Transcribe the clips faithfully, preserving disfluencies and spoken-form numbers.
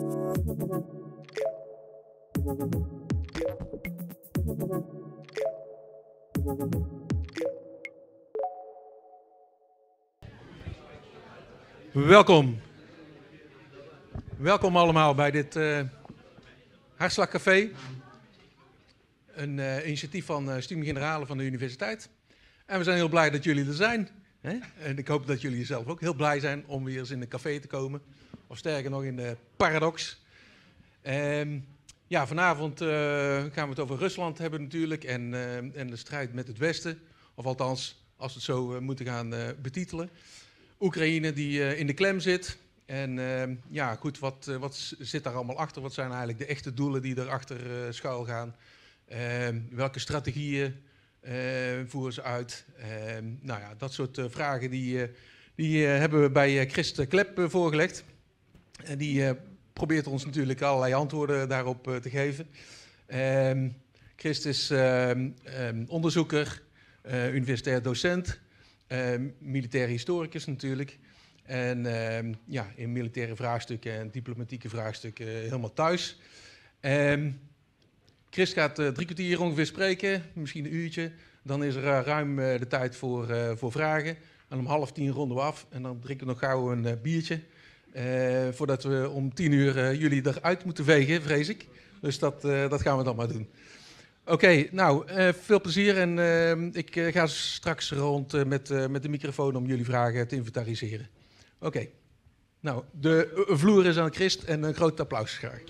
Welkom. Welkom allemaal bij dit uh, Hartslagcafé. Een uh, initiatief van uh, Studium Generale van de universiteit. En we zijn heel blij dat jullie er zijn. Hè? En ik hoop dat jullie zelf ook heel blij zijn om weer eens in een café te komen. Of sterker nog in de Paradox. Um, ja, vanavond uh, gaan we het over Rusland hebben natuurlijk. En, uh, en de strijd met het Westen. Of althans, als we het zo uh, moeten gaan uh, betitelen. Oekraïne die uh, in de klem zit. En uh, ja, goed, wat, uh, wat zit daar allemaal achter? Wat zijn eigenlijk de echte doelen die erachter uh, schuil gaan? Uh, welke strategieën uh, voeren ze uit? Uh, nou ja, dat soort uh, vragen die, uh, die uh, hebben we bij uh, Christ Klep uh, voorgelegd. En die uh, probeert ons natuurlijk allerlei antwoorden daarop uh, te geven. Uh, Christ is uh, um, onderzoeker, uh, universitair docent, uh, militair historicus natuurlijk. En uh, ja, in militaire vraagstukken en diplomatieke vraagstukken uh, helemaal thuis. Um, Chris gaat uh, drie kwartier ongeveer spreken, misschien een uurtje. Dan is er uh, ruim uh, de tijd voor, uh, voor vragen. En om half tien ronden we af en dan drinken we nog gauw een uh, biertje. Uh, voordat we om tien uur uh, jullie eruit moeten vegen, vrees ik. Dus dat, uh, dat gaan we dan maar doen. Oké, okay, nou, uh, veel plezier. En uh, ik uh, ga straks rond uh, met, uh, met de microfoon om jullie vragen te inventariseren. Oké, okay. Nou, de uh, vloer is aan Christ en een groot applaus graag.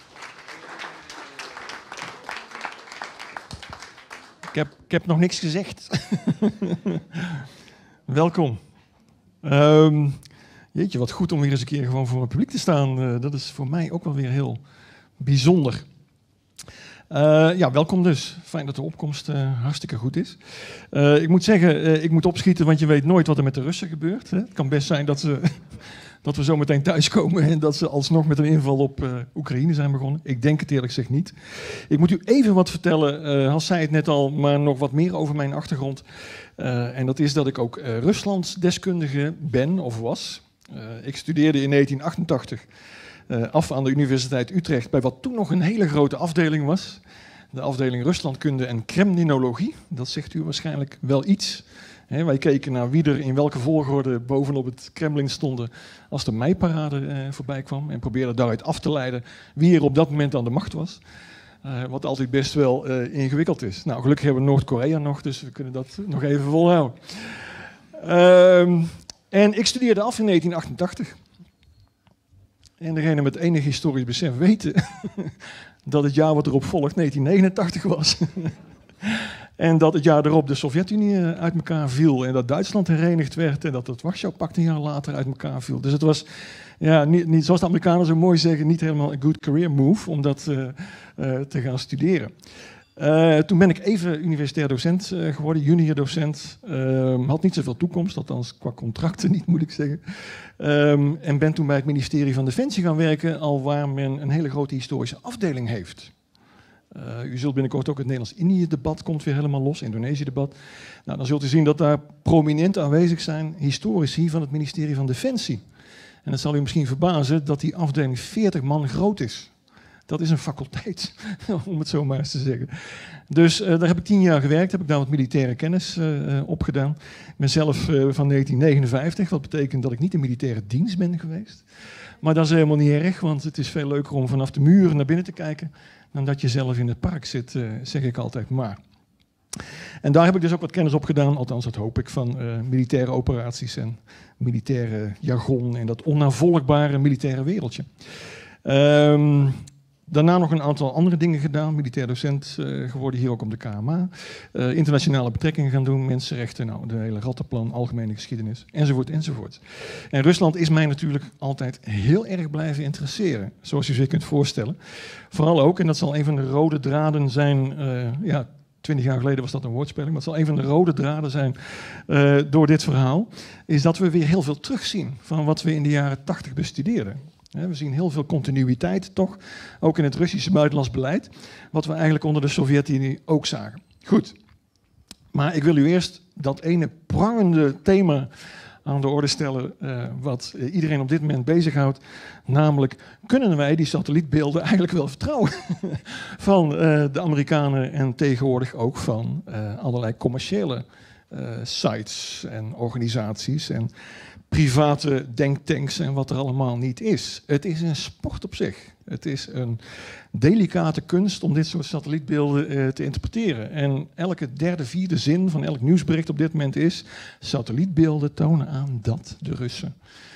Ik heb, ik heb nog niks gezegd. Welkom. Um, jeetje, wat goed om weer eens een keer gewoon voor het publiek te staan. Uh, dat is voor mij ook wel weer heel bijzonder. Uh, ja, welkom dus. Fijn dat de opkomst uh, hartstikke goed is. Uh, ik moet zeggen, uh, ik moet opschieten, want je weet nooit wat er met de Russen gebeurt. Hè. Het kan best zijn dat, ze, dat we zo meteen thuiskomen en dat ze alsnog met een inval op uh, Oekraïne zijn begonnen. Ik denk het eerlijk gezegd niet. Ik moet u even wat vertellen, uh, Hans zei het net al, maar nog wat meer over mijn achtergrond. Uh, en dat is dat ik ook uh, Ruslandsdeskundige ben of was. Uh, ik studeerde in negentien achtentachtig uh, af aan de Universiteit Utrecht bij wat toen nog een hele grote afdeling was. De afdeling Ruslandkunde en Kremlinologie. Dat zegt u waarschijnlijk wel iets. He, wij keken naar wie er in welke volgorde bovenop het Kremlin stonden als de meiparade uh, voorbij kwam. En probeerden daaruit af te leiden wie er op dat moment aan de macht was. Uh, wat altijd best wel uh, ingewikkeld is. Nou, gelukkig hebben we Noord-Korea nog, dus we kunnen dat nog even volhouden. Uh, en ik studeerde af in negentien achtentachtig. En degene met enig historisch besef weten dat het jaar wat erop volgt negentien negenentachtig was. En dat het jaar erop de Sovjet-Unie uit elkaar viel en dat Duitsland herenigd werd en dat het Warschau-pact een jaar later uit elkaar viel. Dus het was, ja, niet, niet, zoals de Amerikanen zo mooi zeggen, niet helemaal een good career move om dat uh, uh, te gaan studeren. Uh, toen ben ik even universitair docent uh, geworden, junior docent. Uh, had niet zoveel toekomst, althans qua contracten niet, moet ik zeggen. Um, en ben toen bij het ministerie van Defensie gaan werken, alwaar men een hele grote historische afdeling heeft. Uh, u zult binnenkort ook het Nederlands-Indië-debat komt weer helemaal los, Indonesië-debat. Nou, dan zult u zien dat daar prominent aanwezig zijn historici van het ministerie van Defensie. En het zal u misschien verbazen dat die afdeling veertig man groot is. Dat is een faculteit, om het zo maar eens te zeggen. Dus uh, daar heb ik tien jaar gewerkt, heb ik daar wat militaire kennis uh, opgedaan. Ik ben zelf uh, van negentien negenenvijftig, wat betekent dat ik niet in militaire dienst ben geweest. Maar dat is helemaal niet erg, want het is veel leuker om vanaf de muren naar binnen te kijken dan dat je zelf in het park zit, uh, zeg ik altijd maar. En daar heb ik dus ook wat kennis op gedaan, althans dat hoop ik, van uh, militaire operaties en militaire jargon en dat onnavolgbare militaire wereldje. Um, Daarna nog een aantal andere dingen gedaan. Militair docent uh, geworden, hier ook op de K M A. Uh, internationale betrekkingen gaan doen, mensenrechten, nou, de hele rattenplan, algemene geschiedenis, enzovoort, enzovoort. En Rusland is mij natuurlijk altijd heel erg blijven interesseren, zoals u zich kunt voorstellen. Vooral ook, en dat zal een van de rode draden zijn, uh, ja, twintig jaar geleden was dat een woordspeling, maar het zal een van de rode draden zijn uh, door dit verhaal, is dat we weer heel veel terugzien van wat we in de jaren tachtig bestudeerden. We zien heel veel continuïteit, toch, ook in het Russische buitenlands beleid, wat we eigenlijk onder de Sovjet-Unie ook zagen. Goed, maar ik wil u eerst dat ene prangende thema aan de orde stellen uh, wat uh, iedereen op dit moment bezighoudt. Namelijk, kunnen wij die satellietbeelden eigenlijk wel vertrouwen van uh, de Amerikanen en tegenwoordig ook van uh, allerlei commerciële uh, sites en organisaties en private denktanks en wat er allemaal niet is. Het is een sport op zich. Het is een delicate kunst om dit soort satellietbeelden uh, te interpreteren. En elke derde, vierde zin van elk nieuwsbericht op dit moment is: satellietbeelden tonen aan dat de Russen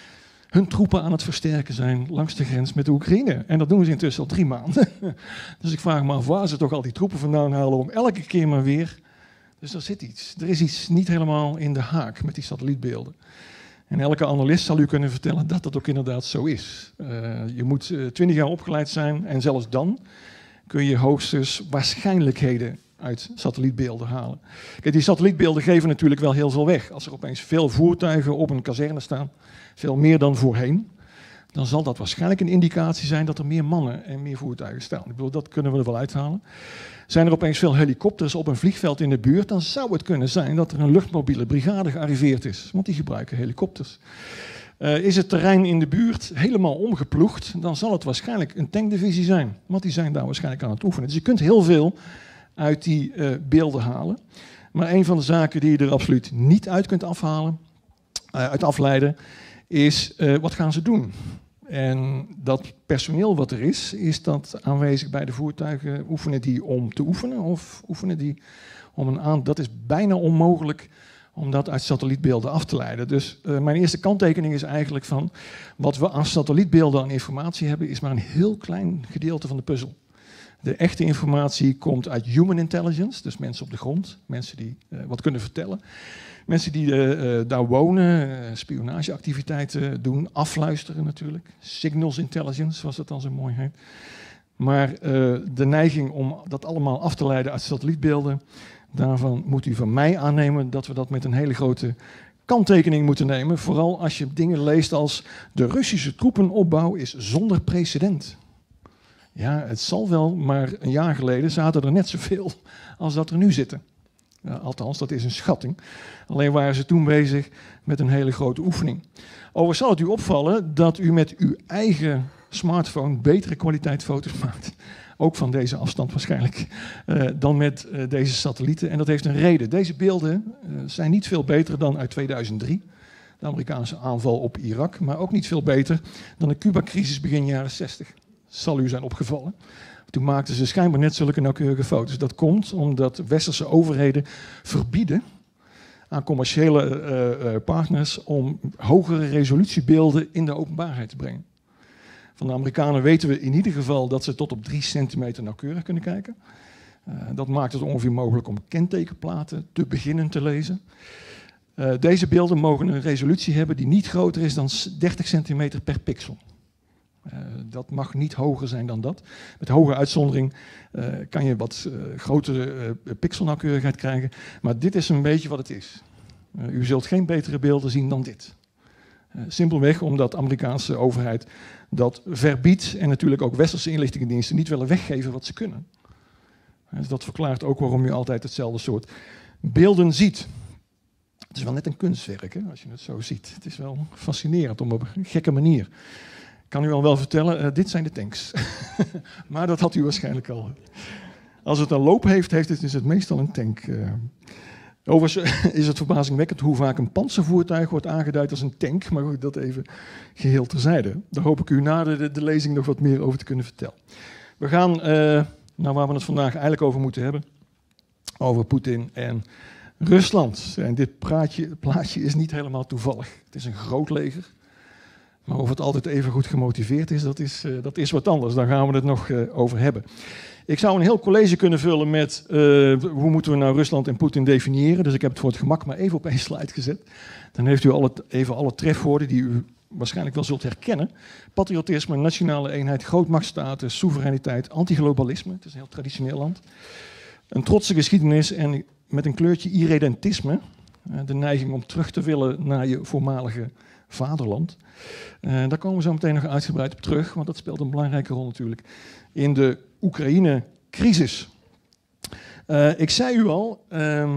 hun troepen aan het versterken zijn langs de grens met de Oekraïne. En dat doen ze intussen al drie maanden. Dus ik vraag me af waar ze toch al die troepen vandaan halen om elke keer maar weer. Dus er zit iets. Er is iets niet helemaal in de haak met die satellietbeelden. En elke analist zal u kunnen vertellen dat dat ook inderdaad zo is. Uh, je moet twintig uh, jaar opgeleid zijn en zelfs dan kun je hoogstens waarschijnlijkheden uit satellietbeelden halen. Kijk, die satellietbeelden geven natuurlijk wel heel veel weg. Als er opeens veel voertuigen op een kazerne staan, veel meer dan voorheen, dan zal dat waarschijnlijk een indicatie zijn dat er meer mannen en meer voertuigen staan. Ik bedoel, dat kunnen we er wel uithalen. Zijn er opeens veel helikopters op een vliegveld in de buurt, dan zou het kunnen zijn dat er een luchtmobiele brigade gearriveerd is, want die gebruiken helikopters. Uh, is het terrein in de buurt helemaal omgeploegd, dan zal het waarschijnlijk een tankdivisie zijn, want die zijn daar waarschijnlijk aan het oefenen. Dus je kunt heel veel uit die uh, beelden halen. Maar een van de zaken die je er absoluut niet uit kunt afhalen, uh, uit afleiden, is uh, wat gaan ze doen? En dat personeel wat er is, is dat aanwezig bij de voertuigen? Oefenen die om te oefenen of oefenen die om een aan? Dat is bijna onmogelijk om dat uit satellietbeelden af te leiden. Dus uh, mijn eerste kanttekening is eigenlijk van wat we aan satellietbeelden aan informatie hebben, is maar een heel klein gedeelte van de puzzel. De echte informatie komt uit human intelligence, dus mensen op de grond, mensen die uh, wat kunnen vertellen. Mensen die uh, uh, daar wonen, uh, spionageactiviteiten doen, afluisteren natuurlijk. Signals intelligence, zoals dat dan zo mooi heet. Maar uh, de neiging om dat allemaal af te leiden uit satellietbeelden, daarvan moet u van mij aannemen dat we dat met een hele grote kanttekening moeten nemen. Vooral als je dingen leest als de Russische troepenopbouw is zonder precedent. Ja, het zal wel, maar een jaar geleden zaten er net zoveel als dat er nu zitten. Ja, althans, dat is een schatting. Alleen waren ze toen bezig met een hele grote oefening. Overigens zal het u opvallen dat u met uw eigen smartphone betere kwaliteit foto's maakt. Ook van deze afstand waarschijnlijk, uh, dan met uh, deze satellieten. En dat heeft een reden. Deze beelden uh, zijn niet veel beter dan uit tweeduizend drie. De Amerikaanse aanval op Irak. Maar ook niet veel beter dan de Cuba-crisis begin jaren zestig. Zal u zijn opgevallen. Toen maakten ze schijnbaar net zulke nauwkeurige foto's. Dat komt omdat westerse overheden verbieden aan commerciële uh, uh, partners om hogere resolutiebeelden in de openbaarheid te brengen. Van de Amerikanen weten we in ieder geval dat ze tot op drie centimeter nauwkeurig kunnen kijken. Uh, dat maakt het ongeveer mogelijk om kentekenplaten te beginnen te lezen. Uh, deze beelden mogen een resolutie hebben die niet groter is dan dertig centimeter per pixel. Uh, dat mag niet hoger zijn dan dat. Met hoge uitzondering uh, kan je wat uh, grotere uh, pixelnauwkeurigheid krijgen. Maar dit is een beetje wat het is. Uh, u zult geen betere beelden zien dan dit. Uh, simpelweg omdat de Amerikaanse overheid dat verbiedt en natuurlijk ook westerse inlichtingendiensten niet willen weggeven wat ze kunnen. Uh, dus dat verklaart ook waarom je altijd hetzelfde soort beelden ziet. Het is wel net een kunstwerk, hè, als je het zo ziet. Het is wel fascinerend op een gekke manier. Ik kan u al wel vertellen, uh, dit zijn de tanks. Maar dat had u waarschijnlijk al. Als het een loop heeft, heeft het, is het meestal een tank. Uh. Overigens is het verbazingwekkend hoe vaak een pantservoertuig wordt aangeduid als een tank. Maar goed, dat even geheel terzijde. Daar hoop ik u na de, de lezing nog wat meer over te kunnen vertellen. We gaan uh, naar waar we het vandaag eigenlijk over moeten hebben. Over Poetin en Rusland. En dit praatje, plaatje is niet helemaal toevallig. Het is een groot leger. Maar of het altijd even goed gemotiveerd is, dat is, uh, dat is wat anders. Daar gaan we het nog uh, over hebben. Ik zou een heel college kunnen vullen met uh, hoe moeten we nou Rusland en Poetin definiëren. Dus ik heb het voor het gemak maar even op één slide gezet. Dan heeft u alle, even alle trefwoorden die u waarschijnlijk wel zult herkennen. Patriotisme, nationale eenheid, grootmachtstatus, soevereiniteit, antiglobalisme. Het is een heel traditioneel land. Een trotse geschiedenis en met een kleurtje irredentisme. Uh, de neiging om terug te willen naar je voormalige vaderland. Uh, daar komen we zo meteen nog uitgebreid op terug, want dat speelt een belangrijke rol natuurlijk in de Oekraïne-crisis. Uh, ik zei u al, um,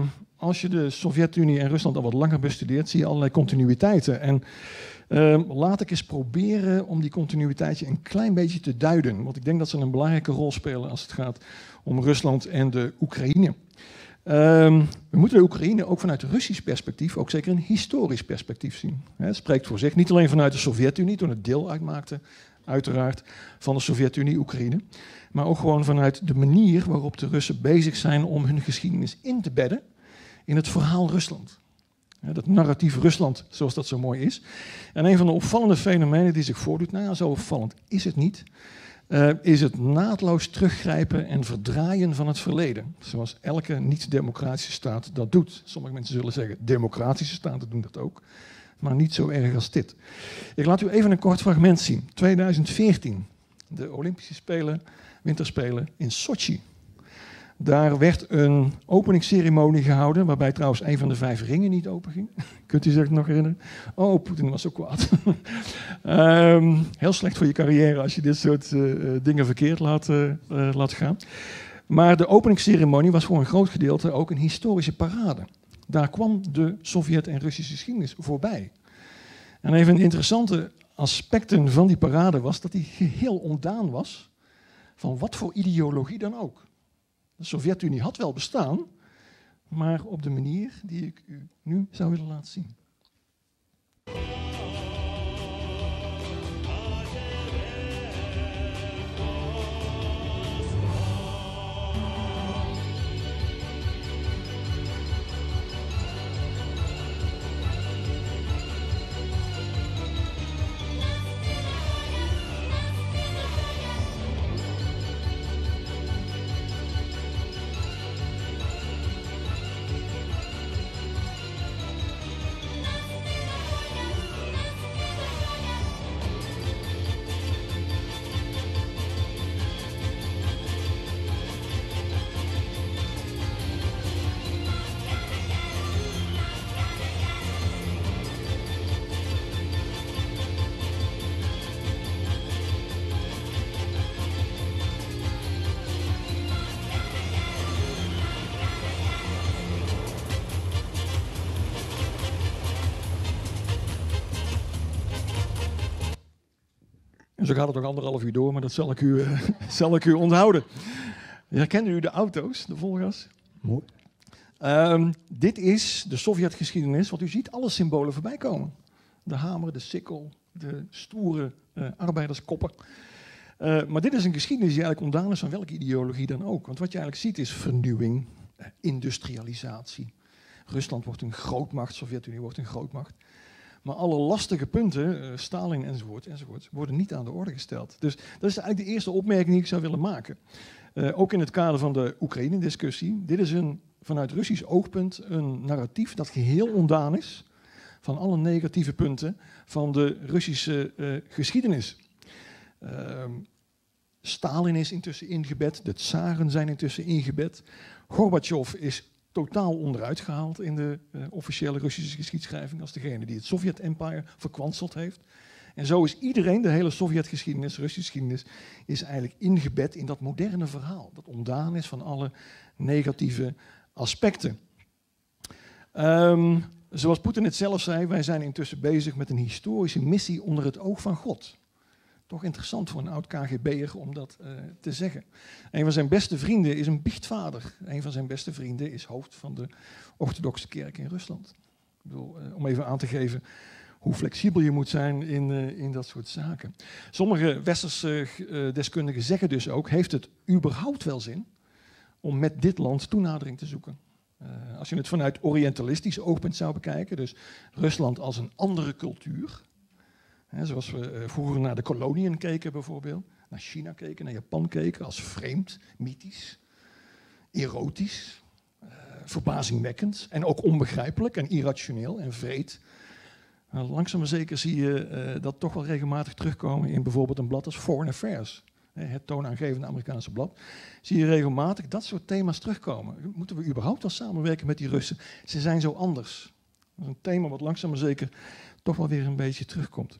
als je de Sovjet-Unie en Rusland al wat langer bestudeert, zie je allerlei continuïteiten. En uh, laat ik eens proberen om die continuïteiten een klein beetje te duiden. Want ik denk dat ze een belangrijke rol spelen als het gaat om Rusland en de Oekraïne. Um, we moeten de Oekraïne ook vanuit Russisch perspectief, ook zeker een historisch perspectief zien. Het spreekt voor zich, niet alleen vanuit de Sovjet-Unie, toen het deel uitmaakte, uiteraard, van de Sovjet-Unie, Oekraïne, maar ook gewoon vanuit de manier waarop de Russen bezig zijn om hun geschiedenis in te bedden in het verhaal Rusland. Dat narratief Rusland, zoals dat zo mooi is. En een van de opvallende fenomenen die zich voordoet, nou ja, zo opvallend is het niet, Uh, is het naadloos teruggrijpen en verdraaien van het verleden. Zoals elke niet-democratische staat dat doet. Sommige mensen zullen zeggen, democratische staten doen dat ook. Maar niet zo erg als dit. Ik laat u even een kort fragment zien. tweeduizend veertien, de Olympische Spelen, Winterspelen in Sochi. Daar werd een openingsceremonie gehouden, waarbij trouwens een van de vijf ringen niet openging. Kunt u zich nog herinneren? Oh, Poetin was ook kwaad. um, heel slecht voor je carrière als je dit soort uh, dingen verkeerd laat, uh, uh, laat gaan. Maar de openingsceremonie was voor een groot gedeelte ook een historische parade. Daar kwam de Sovjet- en Russische geschiedenis voorbij. En even een interessante aspecten van die parade was dat die geheel ontdaan was van wat voor ideologie dan ook. De Sovjet-Unie had wel bestaan, maar op de manier die ik u nu zou willen laten zien. Zo gaat het nog anderhalf uur door, maar dat zal ik u, uh, zal ik u onthouden. Herkennen u de auto's, de Volga's? Mooi. Um, dit is de Sovjetgeschiedenis, want u ziet alle symbolen voorbij komen. De hamer, de sikkel, de stoere uh, arbeiderskoppen. Uh, maar dit is een geschiedenis die eigenlijk ontdaan is van welke ideologie dan ook. Want wat je eigenlijk ziet is vernieuwing, uh, industrialisatie. Rusland wordt een grootmacht, Sovjet-Unie wordt een grootmacht. Maar alle lastige punten, uh, Stalin enzovoort, enzovoort, worden niet aan de orde gesteld. Dus dat is eigenlijk de eerste opmerking die ik zou willen maken. Uh, ook in het kader van de Oekraïne-discussie. Dit is een, vanuit Russisch oogpunt een narratief dat geheel ontdaan is van alle negatieve punten van de Russische uh, geschiedenis. Uh, Stalin is intussen ingebed, de tsaren zijn intussen ingebed. Gorbachev is totaal onderuit gehaald in de uh, officiële Russische geschiedschrijving als degene die het Sovjet-empire verkwanseld heeft. En zo is iedereen, de hele Sovjet-geschiedenis, Russische geschiedenis, is eigenlijk ingebed in dat moderne verhaal. Dat ontdaan is van alle negatieve aspecten. Um, zoals Poetin het zelf zei, wij zijn intussen bezig met een historische missie onder het oog van God. Toch interessant voor een oud K G B'er om dat uh, te zeggen. Een van zijn beste vrienden is een biechtvader. Een van zijn beste vrienden is hoofd van de orthodoxe kerk in Rusland. Ik bedoel, uh, om even aan te geven hoe flexibel je moet zijn in, uh, in dat soort zaken. Sommige westerse uh, deskundigen zeggen dus ook, heeft het überhaupt wel zin om met dit land toenadering te zoeken? Uh, als je het vanuit orientalistisch oogpunt zou bekijken, dus Rusland als een andere cultuur. He, zoals we uh, vroeger naar de koloniën keken bijvoorbeeld, naar China keken, naar Japan keken, als vreemd, mythisch, erotisch, uh, verbazingwekkend en ook onbegrijpelijk en irrationeel en vreed. Uh, langzaam maar zeker zie je uh, dat toch wel regelmatig terugkomen in bijvoorbeeld een blad als Foreign Affairs, uh, het toonaangevende Amerikaanse blad. Zie je regelmatig dat soort thema's terugkomen. Moeten we überhaupt wel samenwerken met die Russen? Ze zijn zo anders. Dat is een thema wat langzaam maar zeker toch wel weer een beetje terugkomt.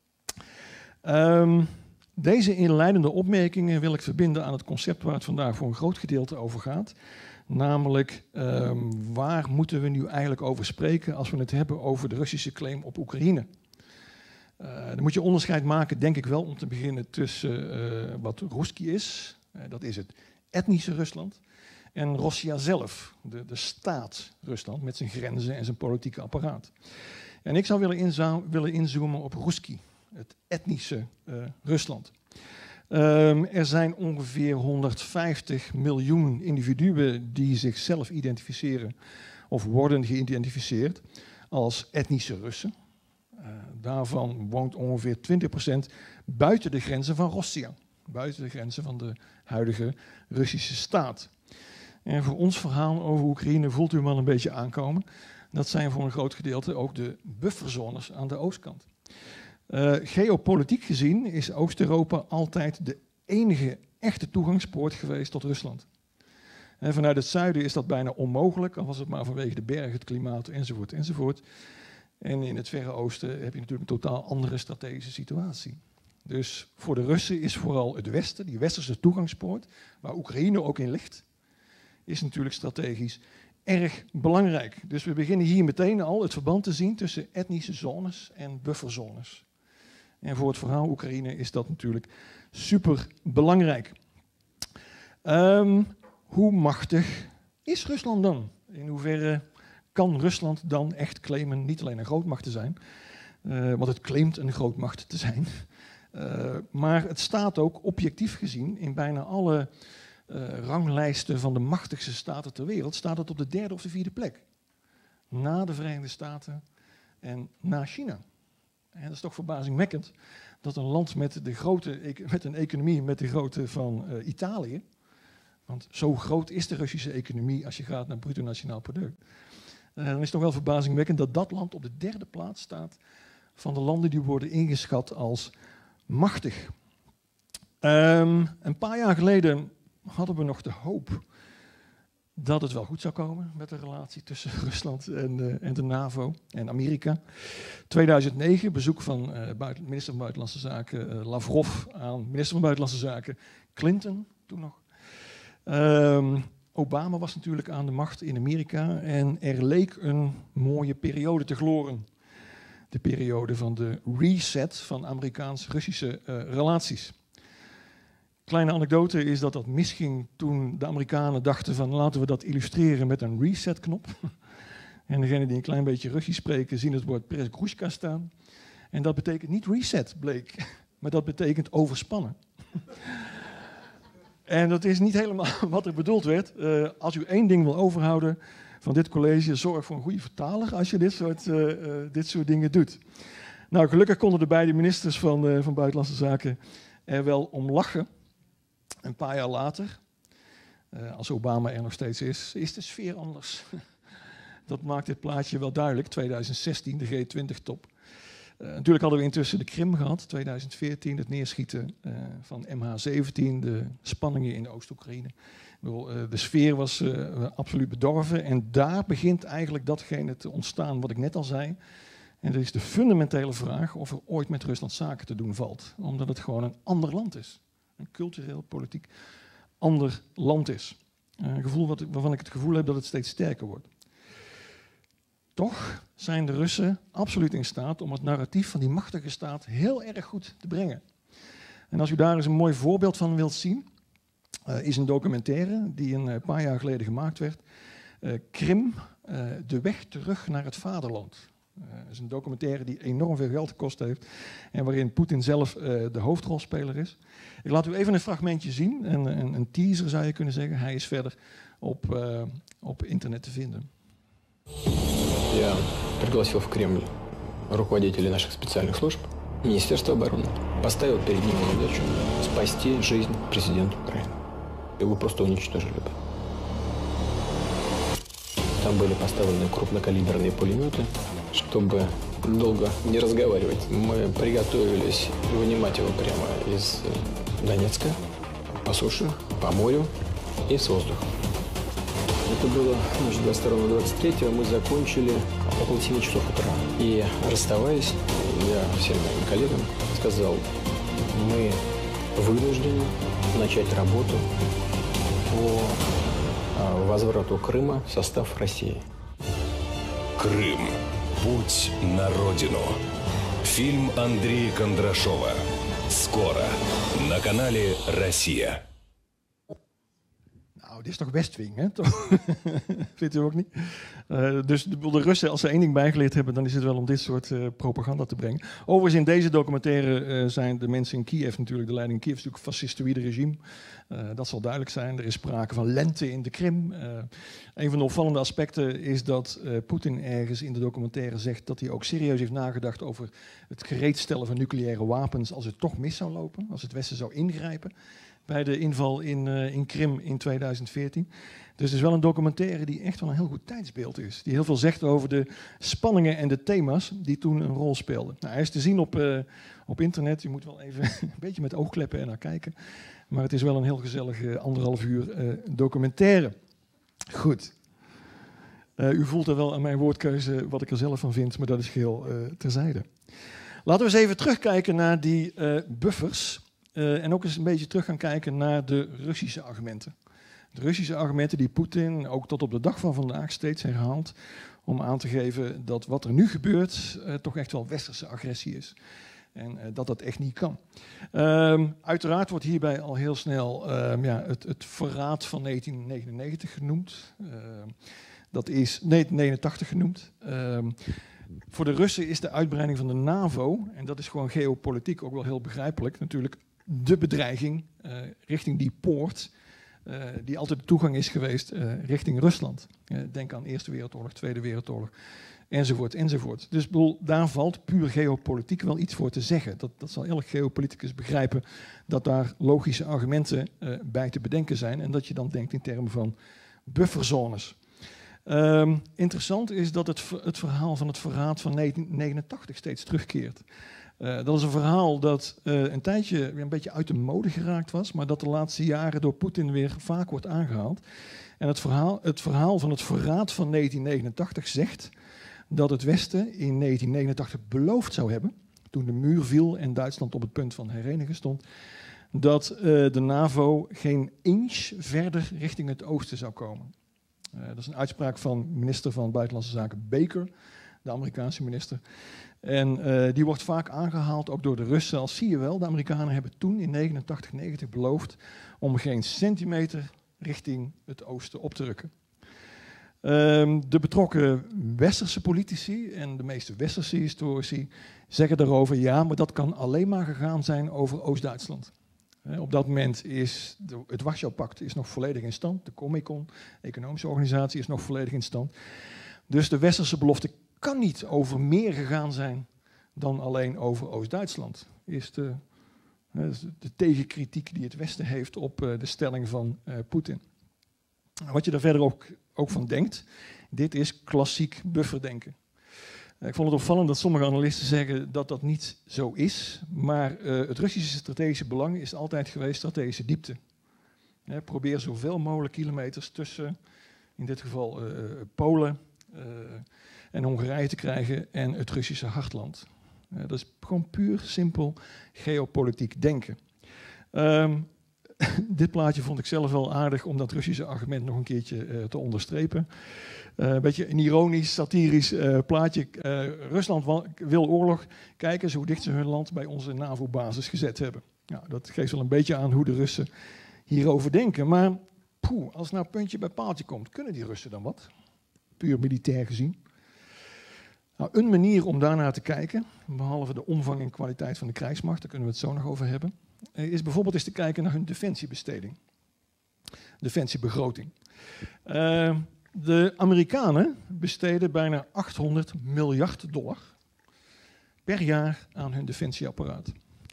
Um, deze inleidende opmerkingen wil ik verbinden aan het concept waar het vandaag voor een groot gedeelte over gaat. Namelijk, um, waar moeten we nu eigenlijk over spreken als we het hebben over de Russische claim op Oekraïne? Uh, dan moet je onderscheid maken, denk ik wel, om te beginnen tussen uh, wat Ruski is, uh, dat is het etnische Rusland, en Rossia zelf, de, de staat Rusland met zijn grenzen en zijn politieke apparaat. En ik zou willen, inza- willen inzoomen op Ruski, het etnische uh, Rusland. Um, er zijn ongeveer honderdvijftig miljoen individuen die zichzelf identificeren of worden geïdentificeerd als etnische Russen. Uh, daarvan woont ongeveer twintig procent buiten de grenzen van Rossia, buiten de grenzen van de huidige Russische staat. En voor ons verhaal over Oekraïne voelt u hem al een beetje aankomen. Dat zijn voor een groot gedeelte ook de bufferzones aan de oostkant. Uh, geopolitiek gezien is Oost-Europa altijd de enige echte toegangspoort geweest tot Rusland. En vanuit het zuiden is dat bijna onmogelijk, al was het maar vanwege de bergen, het klimaat enzovoort enzovoort. En in het Verre Oosten heb je natuurlijk een totaal andere strategische situatie. Dus voor de Russen is vooral het westen, die westerse toegangspoort, waar Oekraïne ook in ligt, is natuurlijk strategisch erg belangrijk. Dus we beginnen hier meteen al het verband te zien tussen etnische zones en bufferzones. En voor het verhaal Oekraïne is dat natuurlijk super belangrijk. Um, hoe machtig is Rusland dan? In hoeverre kan Rusland dan echt claimen niet alleen een grootmacht te zijn, uh, want het claimt een grootmacht te zijn, uh, maar het staat ook objectief gezien in bijna alle uh, ranglijsten van de machtigste staten ter wereld, staat het op de derde of de vierde plek. Na de Verenigde Staten en na China. En dat is toch verbazingwekkend dat een land met, de grote, met een economie met de grootte van uh, Italië, want zo groot is de Russische economie als je gaat naar bruto nationaal product, uh, dan is het toch wel verbazingwekkend dat dat land op de derde plaats staat van de landen die worden ingeschat als machtig. Um, een paar jaar geleden hadden we nog de hoop dat het wel goed zou komen met de relatie tussen Rusland en, uh, en de NAVO en Amerika. tweeduizend negen, bezoek van uh, buiten, minister van Buitenlandse Zaken uh, Lavrov aan minister van Buitenlandse Zaken Clinton, toen nog. Um, Obama was natuurlijk aan de macht in Amerika en er leek een mooie periode te gloren. De periode van de reset van Amerikaans-Russische uh, relaties. Kleine anekdote is dat dat misging toen de Amerikanen dachten van laten we dat illustreren met een reset-knop. En degenen die een klein beetje Russisch spreken zien het woord presgrushka staan. En dat betekent niet reset, bleek, maar dat betekent overspannen. En dat is niet helemaal wat er bedoeld werd. Uh, als u één ding wil overhouden van dit college, zorg voor een goede vertaler als je dit soort, uh, uh, dit soort dingen doet. Nou, gelukkig konden de beide ministers van, uh, van Buitenlandse Zaken er wel om lachen. Een paar jaar later, uh, als Obama er nog steeds is, is de sfeer anders. Dat maakt dit plaatje wel duidelijk. tweeduizend zestien, de G twintig top. Uh, natuurlijk hadden we intussen de Krim gehad, tweeduizend veertien, het neerschieten uh, van M H zeventien, de spanningen in de Oost-Oekraïne. Uh, de sfeer was uh, absoluut bedorven en daar begint eigenlijk datgene te ontstaan wat ik net al zei. En dat is de fundamentele vraag of er ooit met Rusland zaken te doen valt, omdat het gewoon een ander land is. Een cultureel, politiek ander land is. Een gevoel wat, waarvan ik het gevoel heb dat het steeds sterker wordt. Toch zijn de Russen absoluut in staat om het narratief van die machtige staat heel erg goed te brengen. En als u daar eens een mooi voorbeeld van wilt zien, uh, is een documentaire die een paar jaar geleden gemaakt werd. Uh, Krim, uh, de weg terug naar het vaderland. Het uh, is een documentaire die enorm veel geld gekost heeft en waarin Poetin zelf uh, de hoofdrolspeler is. Ik laat u even een fragmentje zien, een, een, een teaser zou je kunnen zeggen. Hij is verder op, uh, op internet te vinden. Я пригласил в Кремль руководителей наших специальных служб. Министерство обороны поставило перед ним задачу спасти жизнь президента Украины. Его просто уничтожили бы. Там были поставлены крупнокалиберные пулеметы, чтобы долго не разговаривать. Мы приготовились вынимать его прямо из Донецка, по суше, по морю и с воздуха. Это было ночь двадцать второго двадцать третьего, мы закончили около семи часов утра. И расставаясь, я всем моим коллегам сказал, мы вынуждены начать работу по возврату Крыма в состав России. Крым. Путь на родину. Фильм Андрея Кондрашова. Скоро на канале «Россия». Nou, dit is toch Westwing, hè? Vindt u ook niet? Uh, dus de, de Russen, als ze één ding bijgeleerd hebben, dan is het wel om dit soort uh, propaganda te brengen. Overigens, in deze documentaire uh, zijn de mensen in Kiev natuurlijk, de leiding in Kiev is natuurlijk een fascistoïde regime. Uh, dat zal duidelijk zijn. Er is sprake van lente in de Krim. Uh, een van de opvallende aspecten is dat uh, Poetin ergens in de documentaire zegt dat hij ook serieus heeft nagedacht over het gereedstellen van nucleaire wapens als het toch mis zou lopen, als het Westen zou ingrijpen bij de inval in, uh, in Krim in tweeduizend veertien. Dus het is wel een documentaire die echt wel een heel goed tijdsbeeld is. Die heel veel zegt over de spanningen en de thema's die toen een rol speelden. Nou, hij is te zien op, uh, op internet. Je moet wel even een beetje met oogkleppen er naar kijken. Maar het is wel een heel gezellig uh, anderhalf uur uh, documentaire. Goed. Uh, u voelt er wel aan mijn woordkeuze wat ik er zelf van vind, maar dat is geheel uh, terzijde. Laten we eens even terugkijken naar die uh, buffers. Uh, en ook eens een beetje terug gaan kijken naar de Russische argumenten. De Russische argumenten die Poetin ook tot op de dag van vandaag steeds herhaalt om aan te geven dat wat er nu gebeurt uh, toch echt wel westerse agressie is. En uh, dat dat echt niet kan. Um, uiteraard wordt hierbij al heel snel um, ja, het, het verraad van negentien negenennegentig genoemd. Uh, dat is negentien negenentachtig genoemd. Um, voor de Russen is de uitbreiding van de NAVO, en dat is gewoon geopolitiek ook wel heel begrijpelijk, natuurlijk de bedreiging uh, richting die poort, uh, die altijd de toegang is geweest uh, richting Rusland. Uh, denk aan Eerste Wereldoorlog, Tweede Wereldoorlog, enzovoort, enzovoort. Dus bedoel, daar valt puur geopolitiek wel iets voor te zeggen. Dat, dat zal elk geopoliticus begrijpen, dat daar logische argumenten uh, bij te bedenken zijn en dat je dan denkt in termen van bufferzones. Um, interessant is dat het, het verhaal van het verraad van negentien negenentachtig steeds terugkeert. Uh, dat is een verhaal dat uh, een tijdje weer een beetje uit de mode geraakt was, maar dat de laatste jaren door Poetin weer vaak wordt aangehaald. En het verhaal, het verhaal van het verraad van negentien negenentachtig zegt dat het Westen in negentien negenentachtig beloofd zou hebben, toen de muur viel en Duitsland op het punt van herenigen stond, dat uh, de NAVO geen inch verder richting het oosten zou komen. Uh, dat is een uitspraak van minister van Buitenlandse Zaken Baker, de Amerikaanse minister. En uh, die wordt vaak aangehaald, ook door de Russen, als zie je wel, de Amerikanen hebben toen in negenentachtig negentig beloofd om geen centimeter richting het oosten op te rukken. Um, de betrokken westerse politici en de meeste westerse historici zeggen daarover, ja, maar dat kan alleen maar gegaan zijn over Oost-Duitsland. Uh, op dat moment is de, het Warschau-pact is nog volledig in stand, de Comecon, de economische organisatie, is nog volledig in stand. Dus de westerse belofte kan niet over meer gegaan zijn dan alleen over Oost-Duitsland. Is de, de tegenkritiek die het Westen heeft op de stelling van uh, Poetin. Wat je daar verder ook, ook van denkt, dit is klassiek bufferdenken. Uh, ik vond het opvallend dat sommige analisten zeggen dat dat niet zo is, maar uh, het Russische strategische belang is altijd geweest strategische diepte. Uh, probeer zoveel mogelijk kilometers tussen, in dit geval uh, Polen, uh, en Hongarije te krijgen en het Russische hartland. Uh, dat is gewoon puur simpel geopolitiek denken. Um, dit plaatje vond ik zelf wel aardig om dat Russische argument nog een keertje uh, te onderstrepen. Uh, een beetje een ironisch, satirisch uh, plaatje. Uh, Rusland wil oorlog. Kijk eens hoe dicht ze hun land bij onze NAVO-basis gezet hebben. Nou, dat geeft wel een beetje aan hoe de Russen hierover denken. Maar poeh, als nou puntje bij paaltje komt, kunnen die Russen dan wat? Puur militair gezien. Nou, een manier om daarnaar te kijken, behalve de omvang en kwaliteit van de krijgsmacht, daar kunnen we het zo nog over hebben, is bijvoorbeeld eens te kijken naar hun defensiebesteding. Defensiebegroting. Uh, de Amerikanen besteden bijna achthonderd miljard dollar per jaar aan hun defensieapparaat.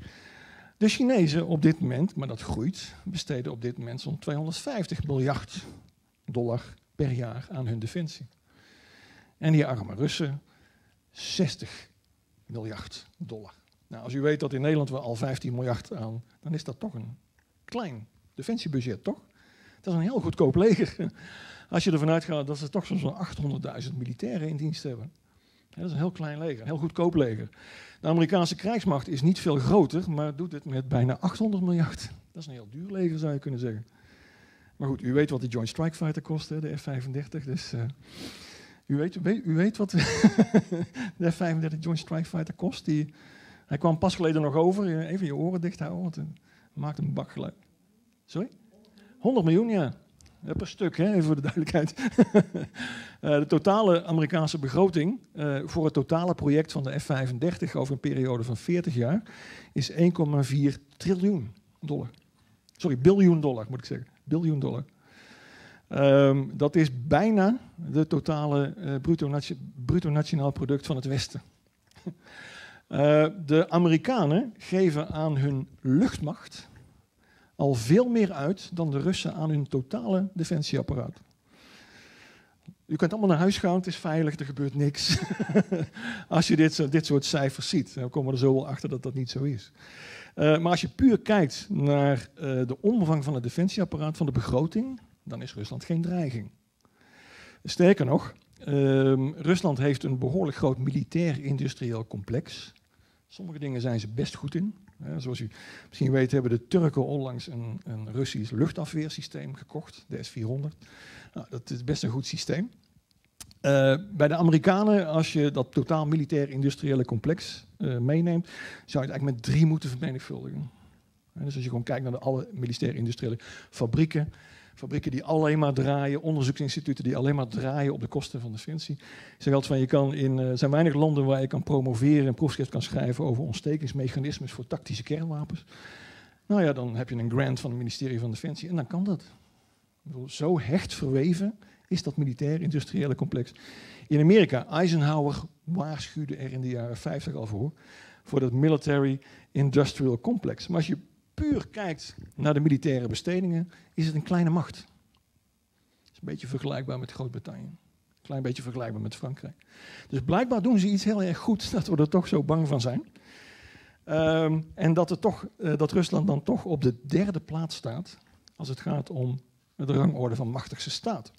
De Chinezen op dit moment, maar dat groeit, besteden op dit moment zo'n tweehonderdvijftig miljard dollar per jaar aan hun defensie. En die arme Russen zestig miljard dollar. Nou, als u weet dat in Nederland we al vijftien miljard aan, dan is dat toch een klein defensiebudget, toch? Dat is een heel goedkoop leger. Als je ervan uitgaat dat ze toch zo'n achthonderdduizend militairen in dienst hebben. Ja, dat is een heel klein leger, een heel goedkoop leger. De Amerikaanse krijgsmacht is niet veel groter, maar doet het met bijna achthonderd miljard. Dat is een heel duur leger, zou je kunnen zeggen. Maar goed, u weet wat de Joint Strike Fighter kost, hè, de F vijfendertig. Dus uh, u, weet, u, weet, u weet wat de F vijfendertig Joint Strike Fighter kost. Die, hij kwam pas geleden nog over. Even je oren dicht houden, want het maakt een bakgeluid. Sorry? honderd miljoen, ja. Per stuk, hè, even voor de duidelijkheid. uh, de totale Amerikaanse begroting uh, voor het totale project van de F vijfendertig over een periode van veertig jaar is één komma vier triljoen dollar. Sorry, biljoen dollar moet ik zeggen. Biljoen dollar. Um, dat is bijna de totale uh, bruto, nation, bruto nationaal product van het Westen. uh, de Amerikanen geven aan hun luchtmacht al veel meer uit dan de Russen aan hun totale defensieapparaat. U kunt allemaal naar huis gaan, het is veilig, er gebeurt niks. Als je dit, dit soort cijfers ziet, dan komen we er zo wel achter dat dat niet zo is. Uh, maar als je puur kijkt naar uh, de omvang van het defensieapparaat, van de begroting, dan is Rusland geen dreiging. Sterker nog, uh, Rusland heeft een behoorlijk groot militair-industrieel complex. Sommige dingen zijn ze best goed in. Uh, zoals u misschien weet hebben de Turken onlangs een, een Russisch luchtafweersysteem gekocht, de S vierhonderd. Nou, dat is best een goed systeem. Uh, bij de Amerikanen, als je dat totaal militair-industriële complex uh, meeneemt, zou je het eigenlijk met drie moeten vermenigvuldigen. Uh, dus als je gewoon kijkt naar de alle militair-industriële fabrieken, fabrieken die alleen maar draaien, onderzoeksinstituten die alleen maar draaien op de kosten van defensie. Ik zeg altijd van, je kan in, uh, er zijn weinig landen waar je kan promoveren en proefschrift kan schrijven over ontstekingsmechanismes voor tactische kernwapens. Nou ja, dan heb je een grant van het ministerie van Defensie en dan kan dat. Ik bedoel, zo hecht verweven is dat militair-industriële complex. In Amerika, Eisenhower waarschuwde er in de jaren vijftig al voor, voor dat military-industrial complex. Maar als je puur kijkt naar de militaire bestedingen, is het een kleine macht. Het is een beetje vergelijkbaar met Groot-Brittannië. Een klein beetje vergelijkbaar met Frankrijk. Dus blijkbaar doen ze iets heel erg goed dat we er toch zo bang van zijn. Um, en dat, er toch, uh, dat Rusland dan toch op de derde plaats staat als het gaat om de rangorde van machtigste staat.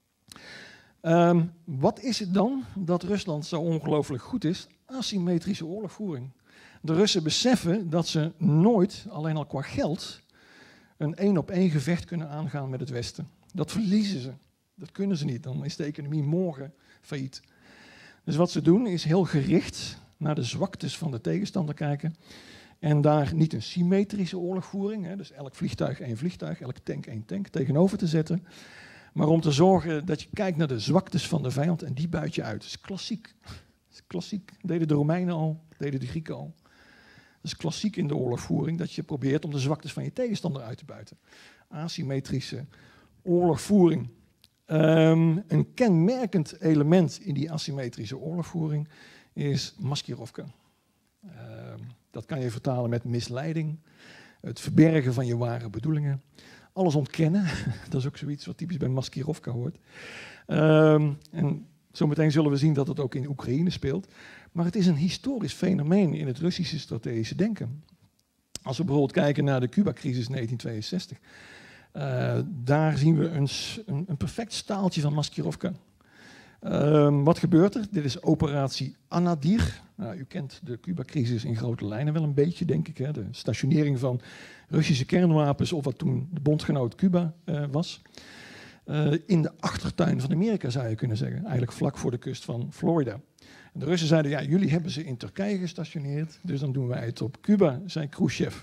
Um, wat is het dan dat Rusland zo ongelooflijk goed is? Asymmetrische oorlogvoering. De Russen beseffen dat ze nooit, alleen al qua geld, een één-op-één gevecht kunnen aangaan met het Westen. Dat verliezen ze. Dat kunnen ze niet. Dan is de economie morgen failliet. Dus wat ze doen is heel gericht naar de zwaktes van de tegenstander kijken. En daar niet een symmetrische oorlogvoering, hè, dus elk vliegtuig één vliegtuig, elk tank één tank, tegenover te zetten. Maar om te zorgen dat je kijkt naar de zwaktes van de vijand en die buit je uit. Dat is klassiek. Dat is klassiek. Dat deden de Romeinen al, dat deden de Grieken al. Dat is klassiek in de oorlogvoering, dat je probeert om de zwaktes van je tegenstander uit te buiten. Asymmetrische oorlogvoering. Um, een kenmerkend element in die asymmetrische oorlogvoering is maskirovka. Uh, dat kan je vertalen met misleiding, het verbergen van je ware bedoelingen, alles ontkennen. Dat is ook zoiets wat typisch bij maskirovka hoort. Um, en zometeen zullen we zien dat het ook in Oekraïne speelt. Maar het is een historisch fenomeen in het Russische strategische denken. Als we bijvoorbeeld kijken naar de Cuba-crisis negentien tweeënzestig, uh, daar zien we een, een, een perfect staaltje van maskirovka. Um, wat gebeurt er? Dit is operatie Anadyr. Nou, u kent de Cuba-crisis in grote lijnen wel een beetje, denk ik. Hè? De stationering van Russische kernwapens op wat toen de bondgenoot Cuba uh, was. Uh, in de achtertuin van Amerika zou je kunnen zeggen. Eigenlijk vlak voor de kust van Florida. En de Russen zeiden, ja, jullie hebben ze in Turkije gestationeerd, dus dan doen wij het op Cuba, zei Khrushchev.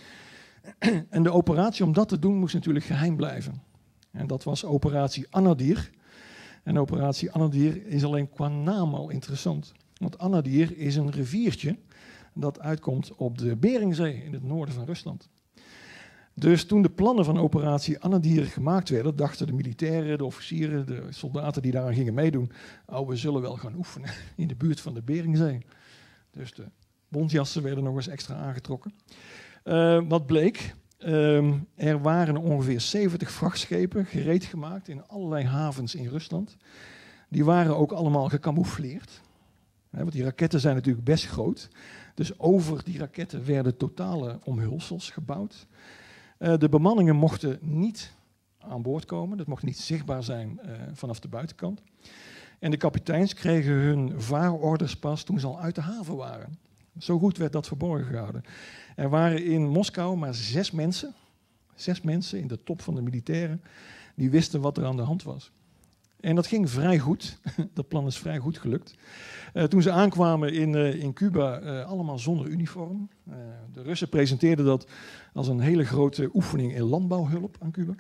En de operatie om dat te doen moest natuurlijk geheim blijven. En dat was operatie Anadyr. En operatie Anadyr is alleen qua naam al interessant. Want Anadyr is een riviertje dat uitkomt op de Beringzee in het noorden van Rusland. Dus toen de plannen van operatie Anadyr gemaakt werden, dachten de militairen, de officieren, de soldaten die daaraan gingen meedoen, oh, we zullen wel gaan oefenen in de buurt van de Beringzee. Dus de bontjassen werden nog eens extra aangetrokken. Uh, wat bleek? Um, er waren ongeveer zeventig vrachtschepen gereed gemaakt in allerlei havens in Rusland. Die waren ook allemaal gecamoufleerd. He, want die raketten zijn natuurlijk best groot. Dus over die raketten werden totale omhulsels gebouwd. Uh, de bemanningen mochten niet aan boord komen. Dat mocht niet zichtbaar zijn uh, vanaf de buitenkant. En de kapiteins kregen hun vaarorders pas toen ze al uit de haven waren. Zo goed werd dat verborgen gehouden. Er waren in Moskou maar zes mensen, Zes mensen in de top van de militairen die wisten wat er aan de hand was. En dat ging vrij goed. Dat plan is vrij goed gelukt. Uh, toen ze aankwamen in, uh, in Cuba, uh, allemaal zonder uniform. Uh, de Russen presenteerden dat als een hele grote oefening in landbouwhulp aan Cuba.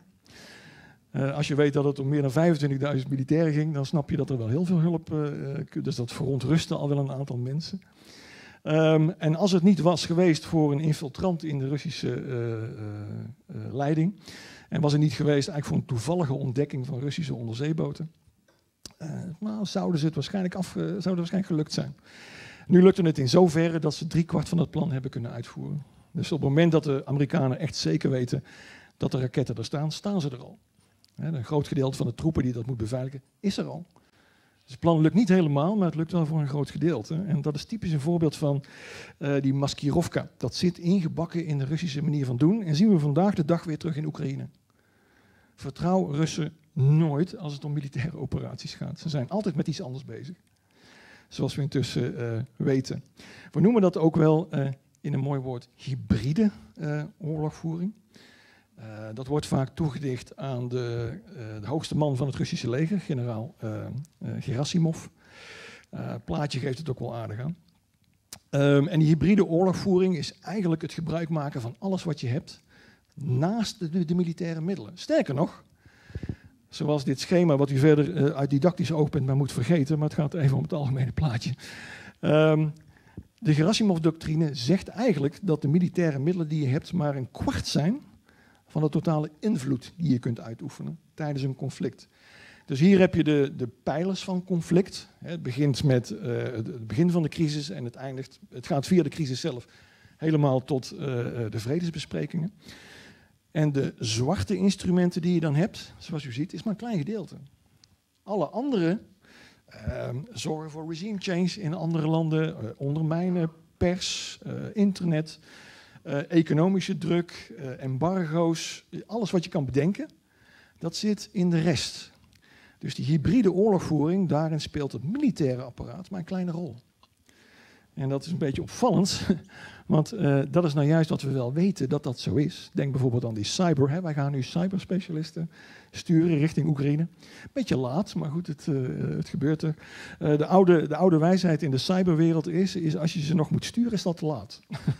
Uh, als je weet dat het om meer dan vijfentwintigduizend militairen ging, dan snap je dat er wel heel veel hulp... Uh, dus dat verontrustte al wel een aantal mensen. Um, en als het niet was geweest voor een infiltrant in de Russische uh, uh, uh, leiding... en was het niet geweest eigenlijk voor een toevallige ontdekking van Russische onderzeeboten... Uh, nou, zouden ze het waarschijnlijk, af, uh, zou het waarschijnlijk gelukt zijn. Nu lukte het in zoverre dat ze driekwart van het plan hebben kunnen uitvoeren. Dus op het moment dat de Amerikanen echt zeker weten dat de raketten er staan, staan ze er al. He, een groot gedeelte van de troepen die dat moet beveiligen, is er al. Dus het plan lukt niet helemaal, maar het lukt wel voor een groot gedeelte. En dat is typisch een voorbeeld van uh, die Maskirovka. Dat zit ingebakken in de Russische manier van doen. En zien we vandaag de dag weer terug in Oekraïne. Vertrouw Russen nooit als het om militaire operaties gaat. Ze zijn altijd met iets anders bezig. Zoals we intussen uh, weten. We noemen dat ook wel uh, in een mooi woord hybride uh, oorlogvoering. Uh, dat wordt vaak toegedicht aan de, uh, de hoogste man van het Russische leger, generaal uh, uh, Gerasimov. Uh, het plaatje geeft het ook wel aardig aan. Um, en die hybride oorlogvoering is eigenlijk het gebruik maken van alles wat je hebt naast de, de militaire middelen. Sterker nog, zoals dit schema wat u verder uh, uit didactisch oogpunt maar moet vergeten, maar het gaat even om het algemene plaatje. Um, de Gerasimov-doctrine zegt eigenlijk dat de militaire middelen die je hebt maar een kwart zijn van de totale invloed die je kunt uitoefenen tijdens een conflict. Dus hier heb je de, de pijlers van conflict. Het begint met uh, het begin van de crisis en het eindigt, het gaat via de crisis zelf helemaal tot uh, de vredesbesprekingen. En de zwarte instrumenten die je dan hebt, zoals u ziet, is maar een klein gedeelte. Alle andere uh, zorgen voor regime change in andere landen, uh, ondermijnen, pers, uh, internet, uh, economische druk, uh, embargo's, alles wat je kan bedenken, dat zit in de rest. Dus die hybride oorlogvoering, daarin speelt het militaire apparaat maar een kleine rol. En dat is een beetje opvallend, want uh, dat is nou juist wat we wel weten dat dat zo is. Denk bijvoorbeeld aan die cyber. Hè. Wij gaan nu cyberspecialisten sturen richting Oekraïne. Beetje laat, maar goed, het, uh, het gebeurt er. Uh, de, oude, de oude wijsheid in de cyberwereld is, is als je ze nog moet sturen, is dat te laat.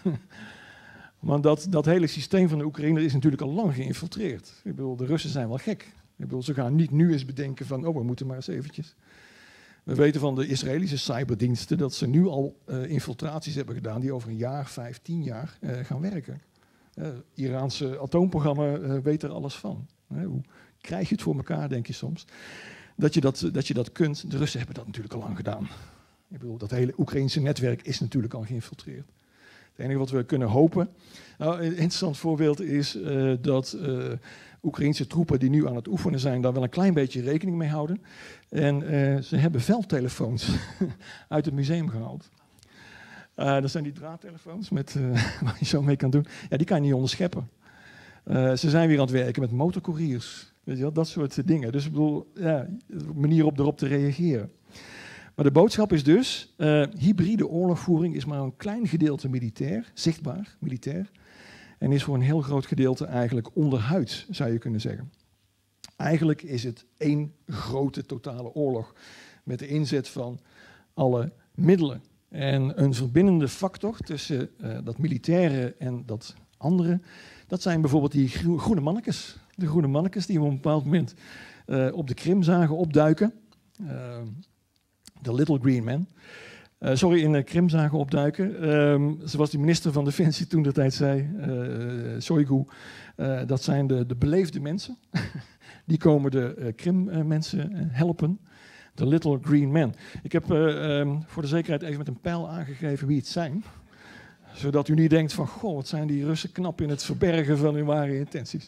Want dat, dat hele systeem van de Oekraïne is natuurlijk al lang geïnfiltreerd. Ik bedoel, de Russen zijn wel gek. Ik bedoel, ze gaan niet nu eens bedenken van, oh, we moeten maar eens eventjes. We weten van de Israëlische cyberdiensten dat ze nu al uh, infiltraties hebben gedaan die over een jaar, vijf, tien jaar uh, gaan werken. Het uh, Iraanse atoomprogramma uh, weet er alles van. Uh, hoe krijg je het voor elkaar, denk je soms? Dat je dat, dat je dat kunt. De Russen hebben dat natuurlijk al lang gedaan. Ik bedoel, dat hele Oekraïnse netwerk is natuurlijk al geïnfiltreerd. Het enige wat we kunnen hopen... Nou, een interessant voorbeeld is uh, dat uh, Oekraïnse troepen die nu aan het oefenen zijn, daar wel een klein beetje rekening mee houden. En uh, ze hebben veldtelefoons uit het museum gehaald. Uh, dat zijn die draadtelefoons met, uh, waar je zo mee kan doen. Ja, die kan je niet onderscheppen. Uh, ze zijn weer aan het werken met motorcouriers. Weet je wel, dat soort dingen. Dus ik bedoel, ja, een manier op erop te reageren. Maar de boodschap is dus, uh, hybride oorlogvoering is maar een klein gedeelte militair, zichtbaar militair. En is voor een heel groot gedeelte eigenlijk onderhuids, zou je kunnen zeggen. Eigenlijk is het één grote totale oorlog met de inzet van alle middelen. En een verbindende factor tussen uh, dat militaire en dat andere, dat zijn bijvoorbeeld die groene mannekes. De groene mannekes die we op een bepaald moment uh, op de Krim zagen opduiken. Uh, de Little Green Men. Uh, sorry, in de Krim zagen opduiken. Um, zoals de minister van Defensie toen de tijd zei, uh, Shoigu, uh, dat zijn de, de beleefde mensen. Die komen de uh, Krim-mensen uh, helpen. De Little Green Men. Ik heb uh, um, voor de zekerheid even met een pijl aangegeven wie het zijn. Zodat u niet denkt van, goh, wat zijn die Russen knap in het verbergen van hun ware intenties.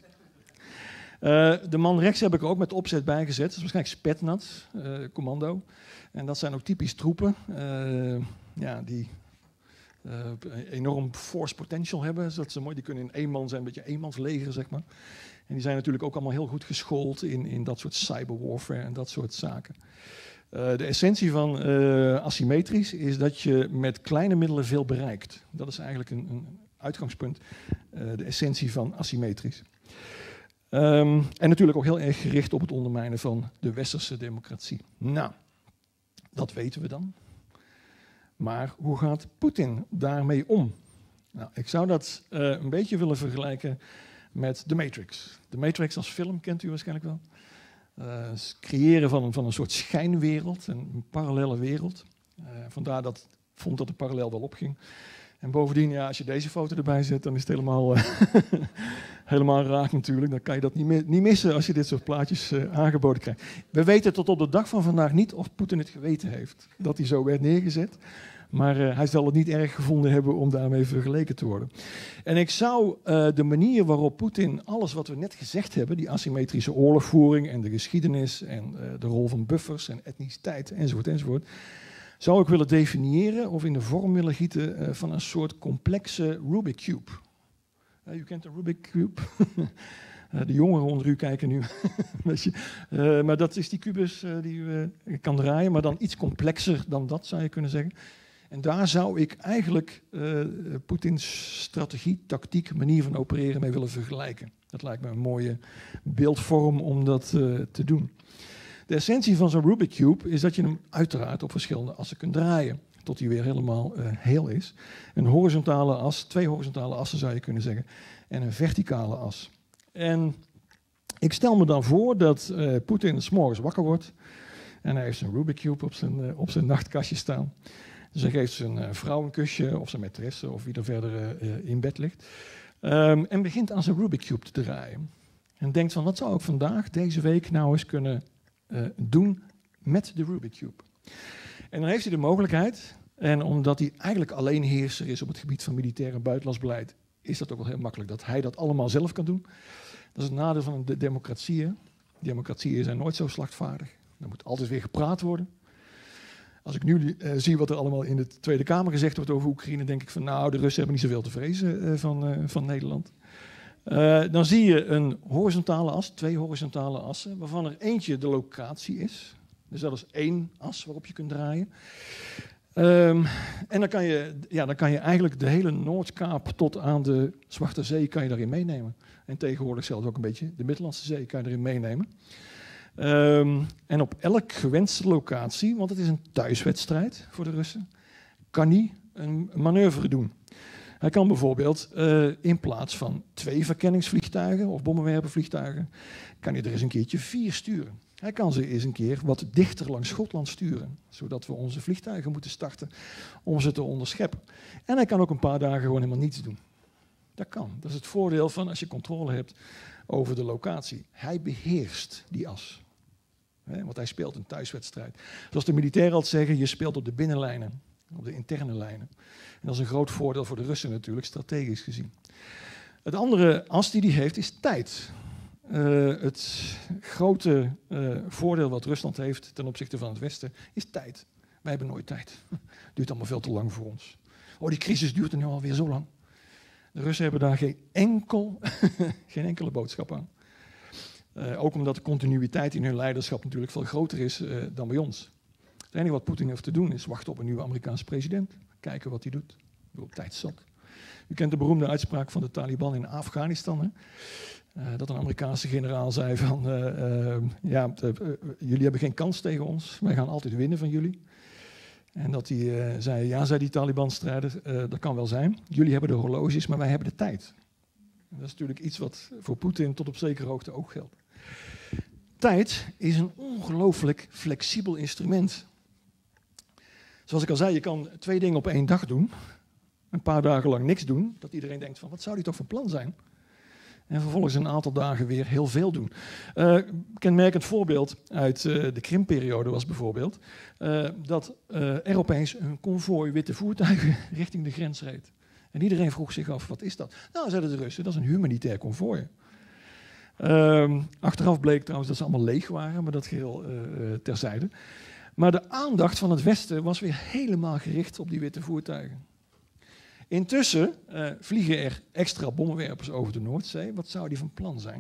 Uh, de man rechts heb ik er ook met opzet bijgezet. Dat is waarschijnlijk Spetsnaz, uh, commando. En dat zijn ook typisch troepen uh, ja, die uh, enorm force potential hebben. Dus dat ze mooi, die kunnen in één man zijn, een beetje eenmansleger, zeg maar. En die zijn natuurlijk ook allemaal heel goed geschoold in, in dat soort cyberwarfare en dat soort zaken. Uh, de essentie van uh, asymmetrisch is dat je met kleine middelen veel bereikt. Dat is eigenlijk een, een uitgangspunt, uh, de essentie van asymmetrisch. Um, en natuurlijk ook heel erg gericht op het ondermijnen van de westerse democratie. Nou, dat weten we dan. Maar hoe gaat Poetin daarmee om? Nou, ik zou dat uh, een beetje willen vergelijken met The Matrix. The Matrix als film kent u waarschijnlijk wel. Uh, het creëren van een, van een soort schijnwereld, een, een parallelle wereld. Uh, vandaar dat ik vond dat de parallel wel opging. En bovendien, ja, als je deze foto erbij zet, dan is het helemaal, uh, helemaal raak natuurlijk. Dan kan je dat niet, mi- niet missen als je dit soort plaatjes uh, aangeboden krijgt. We weten tot op de dag van vandaag niet of Poetin het geweten heeft dat hij zo werd neergezet. Maar uh, hij zal het niet erg gevonden hebben om daarmee vergeleken te worden. En ik zou uh, de manier waarop Poetin alles wat we net gezegd hebben, die asymmetrische oorlogvoering en de geschiedenis en uh, de rol van buffers en etniciteit enzovoort enzovoort, zou ik willen definiëren of in de vorm willen gieten uh, van een soort complexe Rubik Cube. Uh, u kent de Rubik Cube? uh, de jongeren onder u kijken nu. uh, maar dat is die kubus uh, die u uh, kan draaien, maar dan iets complexer dan dat zou je kunnen zeggen. En daar zou ik eigenlijk uh, Poetins strategie, tactiek, manier van opereren mee willen vergelijken. Dat lijkt me een mooie beeldvorm om dat uh, te doen. De essentie van zo'n Rubik Cube is dat je hem uiteraard op verschillende assen kunt draaien, tot hij weer helemaal uh, heel is. Een horizontale as, twee horizontale assen zou je kunnen zeggen, en een verticale as. En ik stel me dan voor dat uh, Poetin 's morgens wakker wordt en hij heeft zijn Rubik Cube op zijn, uh, op zijn nachtkastje staan. Dus hij geeft zijn uh, vrouw een kusje, of zijn maîtresse, of wie er verder uh, in bed ligt. Um, en begint aan zijn Rubik Cube te draaien. En denkt van, wat zou ik vandaag, deze week, nou eens kunnen uh, doen met de Rubik Cube? En dan heeft hij de mogelijkheid, en omdat hij eigenlijk alleenheerser is op het gebied van militair en buitenlands beleid, is dat ook wel heel makkelijk dat hij dat allemaal zelf kan doen. Dat is het nadeel van de democratieën. Democratieën zijn nooit zo slagvaardig. Er moet altijd weer gepraat worden. Als ik nu uh, zie wat er allemaal in de Tweede Kamer gezegd wordt over Oekraïne, denk ik van nou, de Russen hebben niet zoveel te vrezen uh, van, uh, van Nederland. Uh, dan zie je een horizontale as, twee horizontale assen, waarvan er eentje de locatie is. Dus dat is één as waarop je kunt draaien. Um, en dan kan, je, ja, dan kan je eigenlijk de hele Noordkaap tot aan de Zwarte Zee kan je daarin meenemen. En tegenwoordig zelfs ook een beetje de Middellandse Zee kan je erin meenemen. Um, en op elk gewenste locatie, want het is een thuiswedstrijd voor de Russen, kan hij een manoeuvre doen. Hij kan bijvoorbeeld uh, in plaats van twee verkenningsvliegtuigen of bommenwerpervliegtuigen, kan hij er eens een keertje vier sturen. Hij kan ze eens een keer wat dichter langs Schotland sturen, zodat we onze vliegtuigen moeten starten om ze te onderscheppen. En hij kan ook een paar dagen gewoon helemaal niets doen. Dat kan. Dat is het voordeel van als je controle hebt over de locatie. Hij beheerst die as. He, want hij speelt een thuiswedstrijd. Zoals de militairen altijd zeggen, je speelt op de binnenlijnen, op de interne lijnen. En dat is een groot voordeel voor de Russen natuurlijk, strategisch gezien. Het andere as die hij heeft is tijd. Uh, het grote uh, voordeel wat Rusland heeft ten opzichte van het Westen is tijd. Wij hebben nooit tijd. Het duurt allemaal veel te lang voor ons. Oh, die crisis duurt er nu alweer zo lang. De Russen hebben daar geen, enkel, geen enkele boodschap aan. Uh, ook omdat de continuïteit in hun leiderschap natuurlijk veel groter is uh, dan bij ons. Het enige wat Poetin heeft te doen is wachten op een nieuwe Amerikaanse president. Kijken wat hij doet. Ik bedoel, tijd zat. U kent de beroemde uitspraak van de Taliban in Afghanistan. Hè? Uh, dat een Amerikaanse generaal zei van, uh, uh, ja, uh, uh, jullie hebben geen kans tegen ons. Wij gaan altijd winnen van jullie. En dat hij uh, zei, ja, zei die Taliban-strijder, uh, dat kan wel zijn. Jullie hebben de horloges, maar wij hebben de tijd. En dat is natuurlijk iets wat voor Poetin tot op zekere hoogte ook geldt. Tijd is een ongelooflijk flexibel instrument. Zoals ik al zei, je kan twee dingen op één dag doen. Een paar dagen lang niks doen. Dat iedereen denkt van, wat zou die toch van plan zijn? En vervolgens een aantal dagen weer heel veel doen. Uh, kenmerkend voorbeeld uit uh, de Krimperiode was bijvoorbeeld uh, dat uh, er opeens een konvooi witte voertuigen richting de grens reed. En iedereen vroeg zich af, wat is dat? Nou, zeiden de Russen, dat is een humanitair konvooi. Uh, achteraf bleek trouwens dat ze allemaal leeg waren, maar dat geheel uh, terzijde. Maar de aandacht van het Westen was weer helemaal gericht op die witte voertuigen. Intussen uh, vliegen er extra bommenwerpers over de Noordzee. Wat zou die van plan zijn?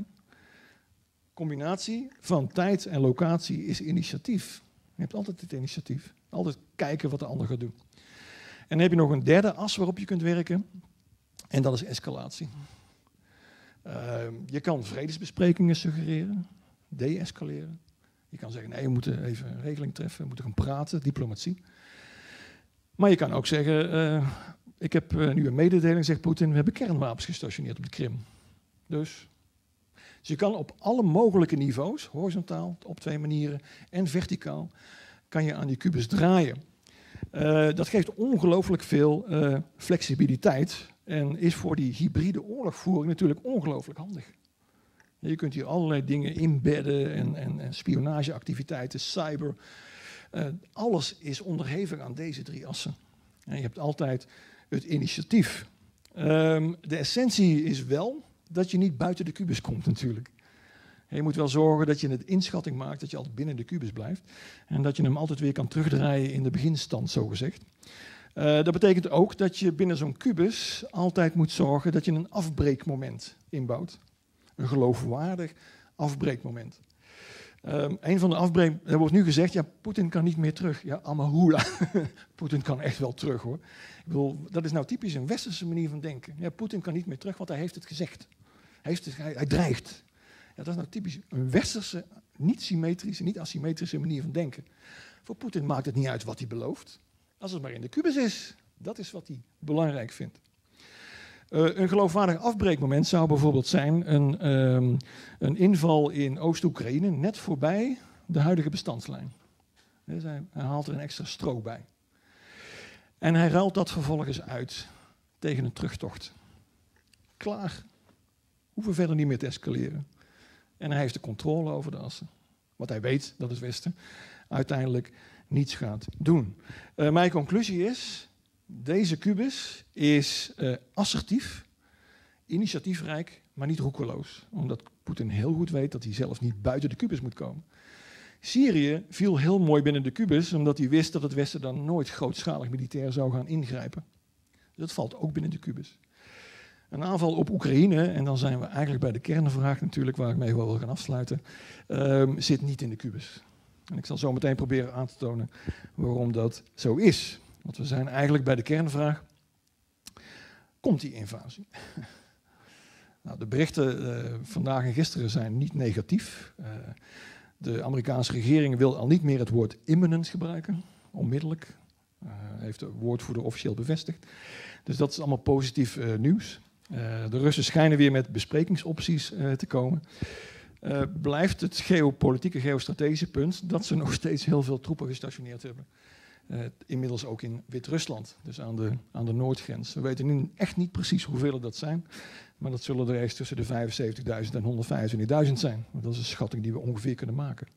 Combinatie van tijd en locatie is initiatief. Je hebt altijd het initiatief. Altijd kijken wat de ander gaat doen. En dan heb je nog een derde as waarop je kunt werken. En dat is escalatie. Uh, je kan vredesbesprekingen suggereren, de-escaleren. Je kan zeggen, nee, we moeten even een regeling treffen, we moeten gaan praten, diplomatie. Maar je kan ook zeggen, uh, ik heb uh, nu een mededeling, zegt Poetin, we hebben kernwapens gestationeerd op de Krim. Dus, dus je kan op alle mogelijke niveaus, horizontaal, op twee manieren, en verticaal, kan je aan die kubus draaien. Uh, dat geeft ongelooflijk veel uh, flexibiliteit en is voor die hybride oorlogvoering natuurlijk ongelooflijk handig. Je kunt hier allerlei dingen inbedden en, en, en spionageactiviteiten, cyber. Uh, alles is onderhevig aan deze drie assen. En je hebt altijd het initiatief. Um, de essentie is wel dat je niet buiten de kubus komt natuurlijk. Je moet wel zorgen dat je een inschatting maakt, dat je altijd binnen de kubus blijft. En dat je hem altijd weer kan terugdraaien in de beginstand, zogezegd. Uh, dat betekent ook dat je binnen zo'n kubus altijd moet zorgen dat je een afbreekmoment inbouwt. Een geloofwaardig afbreekmoment. Um, een van de afbreek... Er wordt nu gezegd, ja, Poetin kan niet meer terug. Ja, amahula. Poetin kan echt wel terug, hoor. Ik bedoel, dat is nou typisch een westerse manier van denken. Ja, Poetin kan niet meer terug, want hij heeft het gezegd. Hij, heeft het, hij, hij dreigt. Ja, dat is nou typisch een westerse, niet symmetrische, niet asymmetrische manier van denken. Voor Poetin maakt het niet uit wat hij belooft. Als het maar in de kubus is, dat is wat hij belangrijk vindt. Uh, een geloofwaardig afbreekmoment zou bijvoorbeeld zijn een, um, een inval in Oost-Oekraïne net voorbij de huidige bestandslijn. Dus hij, hij haalt er een extra stro bij. En hij ruilt dat vervolgens uit tegen een terugtocht. Klaar. Hoeven verder niet meer te escaleren. En hij heeft de controle over de assen. Want hij weet dat het Westen uiteindelijk niets gaat doen. Uh, mijn conclusie is, deze kubus is uh, assertief, initiatiefrijk, maar niet roekeloos. Omdat Poetin heel goed weet dat hij zelf niet buiten de kubus moet komen. Syrië viel heel mooi binnen de kubus, omdat hij wist dat het Westen dan nooit grootschalig militair zou gaan ingrijpen. Dus dat valt ook binnen de kubus. Een aanval op Oekraïne, en dan zijn we eigenlijk bij de kernvraag natuurlijk, waar ik mee wil gaan afsluiten, um, zit niet in de kubus. En ik zal zo meteen proberen aan te tonen waarom dat zo is. Want we zijn eigenlijk bij de kernvraag, komt die invasie? Nou, de berichten uh, vandaag en gisteren zijn niet negatief. Uh, de Amerikaanse regering wil al niet meer het woord imminent gebruiken, onmiddellijk. Uh, heeft de woordvoerder officieel bevestigd. Dus dat is allemaal positief uh, nieuws. Uh, de Russen schijnen weer met besprekingsopties uh, te komen. Uh, blijft het geopolitieke, geostrategische punt dat ze nog steeds heel veel troepen gestationeerd hebben. Uh, inmiddels ook in Wit-Rusland, dus aan de, aan de noordgrens. We weten nu echt niet precies hoeveel dat zijn, maar dat zullen er ergens tussen de vijfenzeventigduizend en honderdvijfentwintigduizend zijn. Dat is een schatting die we ongeveer kunnen maken.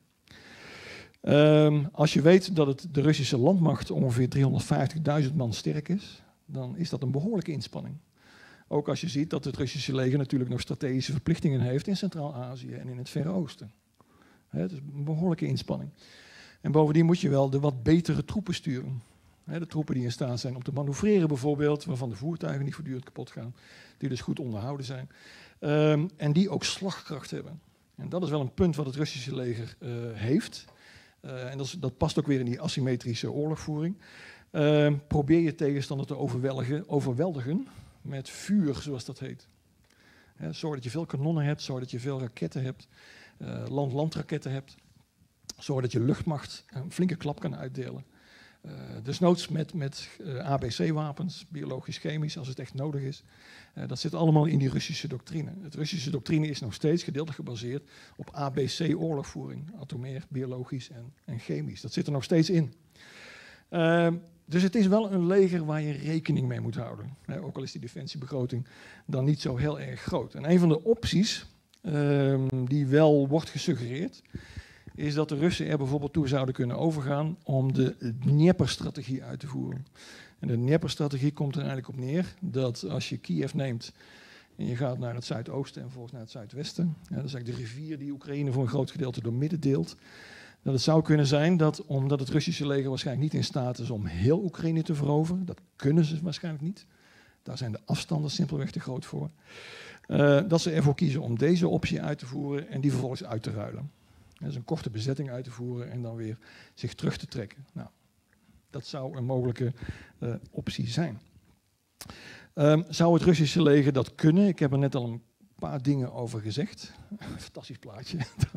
Um, als je weet dat het, de Russische landmacht ongeveer driehonderdvijftigduizend man sterk is, dan is dat een behoorlijke inspanning. Ook als je ziet dat het Russische leger natuurlijk nog strategische verplichtingen heeft in Centraal-Azië en in het Verre Oosten. He, het is een behoorlijke inspanning. En bovendien moet je wel de wat betere troepen sturen. He, de troepen die in staat zijn om te manoeuvreren bijvoorbeeld, waarvan de voertuigen niet voortdurend kapot gaan, die dus goed onderhouden zijn. Um, en die ook slagkracht hebben. En dat is wel een punt wat het Russische leger uh, heeft. Uh, en dat, is, dat past ook weer in die asymmetrische oorlogvoering. Uh, probeer je tegenstander te overweldigen, overweldigen met vuur, zoals dat heet. He, zorg dat je veel kanonnen hebt, zorg dat je veel raketten hebt, uh, land-landraketten hebt. Zorg dat je luchtmacht een flinke klap kan uitdelen. Uh, desnoods met, met uh, A B C-wapens, biologisch-chemisch, als het echt nodig is. Uh, dat zit allemaal in die Russische doctrine. Het Russische doctrine is nog steeds gedeeltelijk gebaseerd op A B C-oorlogvoering. Atomair, biologisch en, en chemisch. Dat zit er nog steeds in. Uh, dus het is wel een leger waar je rekening mee moet houden. Uh, ook al is die defensiebegroting dan niet zo heel erg groot. En een van de opties uh, die wel wordt gesuggereerd, is dat de Russen er bijvoorbeeld toe zouden kunnen overgaan om de Dnieper-strategie uit te voeren. En de Dnieper-strategie komt er eigenlijk op neer dat als je Kiev neemt en je gaat naar het zuidoosten en vervolgens naar het zuidwesten, ja, dat is eigenlijk de rivier die Oekraïne voor een groot gedeelte door midden deelt, dat het zou kunnen zijn dat, omdat het Russische leger waarschijnlijk niet in staat is om heel Oekraïne te veroveren, dat kunnen ze waarschijnlijk niet, daar zijn de afstanden simpelweg te groot voor, uh, dat ze ervoor kiezen om deze optie uit te voeren en die vervolgens uit te ruilen. Dus een korte bezetting uit te voeren en dan weer zich terug te trekken. Nou, dat zou een mogelijke uh, optie zijn. Um, zou het Russische leger dat kunnen? Ik heb er net al een paar dingen over gezegd. Fantastisch plaatje.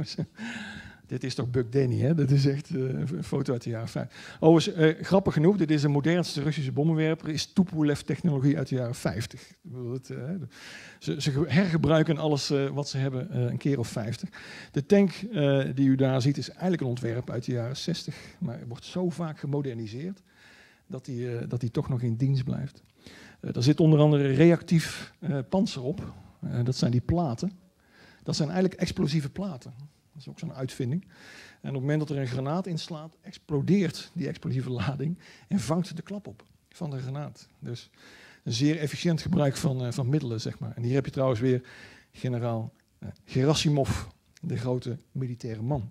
Dit is toch Buck Danny, hè? Dat is echt uh, een foto uit de jaren vijftig. Overigens, uh, grappig genoeg, dit is de modernste Russische bommenwerper, is Tupolev-technologie uit de jaren vijftig. Het, uh, ze, ze hergebruiken alles uh, wat ze hebben uh, een keer of vijftig. De tank uh, die u daar ziet is eigenlijk een ontwerp uit de jaren zestig, maar wordt zo vaak gemoderniseerd dat die, uh, dat die toch nog in dienst blijft. Uh, er zit onder andere reactief uh, pantser op. Uh, dat zijn die platen. Dat zijn eigenlijk explosieve platen. Dat is ook zo'n uitvinding. En op het moment dat er een granaat inslaat, explodeert die explosieve lading en vangt de klap op van de granaat. Dus een zeer efficiënt gebruik van, uh, van middelen, zeg maar. En hier heb je trouwens weer generaal uh, Gerasimov, de grote militaire man.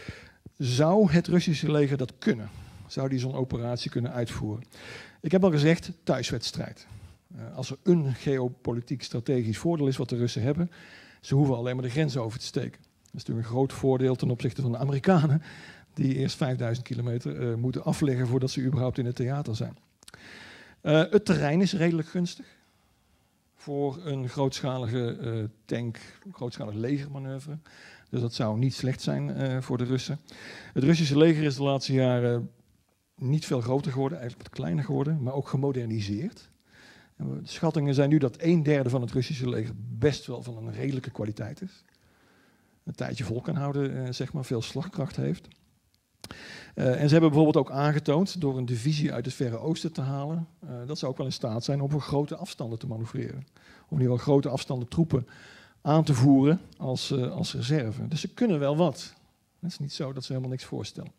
Zou het Russische leger dat kunnen? Zou die zo'n operatie kunnen uitvoeren? Ik heb al gezegd, thuiswedstrijd. Uh, als er een geopolitiek strategisch voordeel is wat de Russen hebben, ze hoeven alleen maar de grens over te steken. Dat is natuurlijk een groot voordeel ten opzichte van de Amerikanen, die eerst vijfduizend kilometer uh, moeten afleggen voordat ze überhaupt in het theater zijn. Uh, het terrein is redelijk gunstig voor een grootschalige uh, tank, grootschalig legermanoeuvre. Dus dat zou niet slecht zijn uh, voor de Russen. Het Russische leger is de laatste jaren niet veel groter geworden, eigenlijk wat kleiner geworden, maar ook gemoderniseerd. De schattingen zijn nu dat een derde van het Russische leger best wel van een redelijke kwaliteit is. Een tijdje vol kan houden, eh, zeg maar, veel slagkracht heeft. Uh, en ze hebben bijvoorbeeld ook aangetoond, door een divisie uit het Verre Oosten te halen, uh, dat ze ook wel in staat zijn om voor grote afstanden te manoeuvreren. Om in ieder geval grote afstanden troepen aan te voeren als, uh, als reserve. Dus ze kunnen wel wat. Het is niet zo dat ze helemaal niks voorstellen.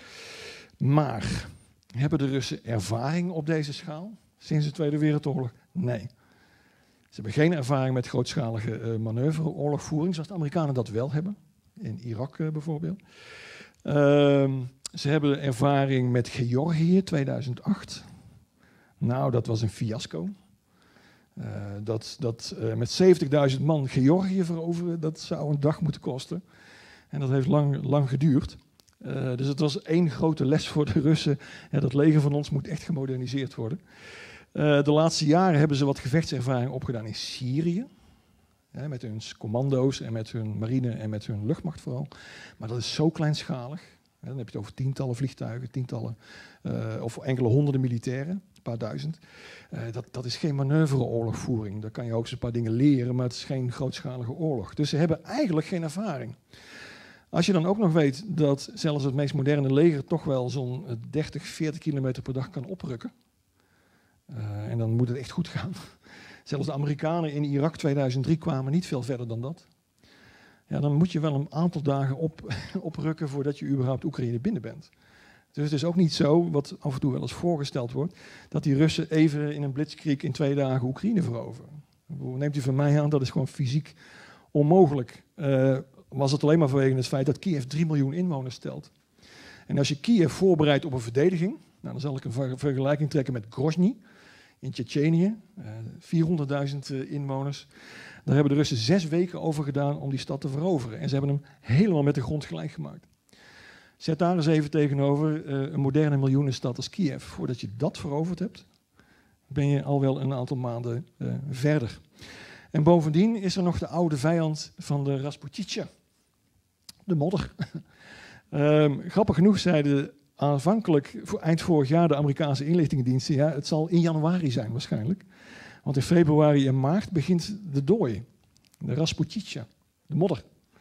Maar hebben de Russen ervaring op deze schaal sinds de Tweede Wereldoorlog? Nee. Ze hebben geen ervaring met grootschalige uh, manoeuvre, oorlogvoering, zoals de Amerikanen dat wel hebben. In Irak uh, bijvoorbeeld. Uh, ze hebben ervaring met Georgië tweeduizend acht. Nou, dat was een fiasco. Uh, dat dat uh, met zeventigduizend man Georgië veroveren, dat zou een dag moeten kosten. En dat heeft lang, lang geduurd. Uh, dus het was één grote les voor de Russen. Ja, dat leger van ons moet echt gemoderniseerd worden. Uh, de laatste jaren hebben ze wat gevechtservaring opgedaan in Syrië. Ja, met hun commando's en met hun marine en met hun luchtmacht vooral. Maar dat is zo kleinschalig. Ja, dan heb je het over tientallen vliegtuigen, tientallen uh, of enkele honderden militairen, een paar duizend. Uh, dat, dat is geen manoeuvreoorlogvoering. Daar kan je ook eens een paar dingen leren, maar het is geen grootschalige oorlog. Dus ze hebben eigenlijk geen ervaring. Als je dan ook nog weet dat zelfs het meest moderne leger toch wel zo'n dertig, veertig kilometer per dag kan oprukken. Uh, en dan moet het echt goed gaan. Zelfs de Amerikanen in Irak tweeduizend drie kwamen niet veel verder dan dat. Ja, dan moet je wel een aantal dagen op, oprukken voordat je überhaupt Oekraïne binnen bent. Dus het is ook niet zo, wat af en toe wel eens voorgesteld wordt, dat die Russen even in een blitzkrieg in twee dagen Oekraïne veroveren. Neemt u van mij aan, dat is gewoon fysiek onmogelijk. Uh, was het alleen maar vanwege het feit dat Kiev drie miljoen inwoners telt. En als je Kiev voorbereidt op een verdediging, nou, dan zal ik een ver- vergelijking trekken met Grozny in Tsjetsjenië, uh, vierhonderdduizend uh, inwoners. Daar hebben de Russen zes weken over gedaan om die stad te veroveren. En ze hebben hem helemaal met de grond gelijk gemaakt. Zet daar eens even tegenover uh, een moderne miljoenenstad als Kiev. Voordat je dat veroverd hebt, ben je al wel een aantal maanden uh, verder. En bovendien is er nog de oude vijand van de Rasputitsja, de modder. um, grappig genoeg zeiden aanvankelijk, voor eind vorig jaar, de Amerikaanse inlichtingendiensten, ja, het zal in januari zijn waarschijnlijk. Want in februari en maart begint de dooi, de Rasputitsja, de modder.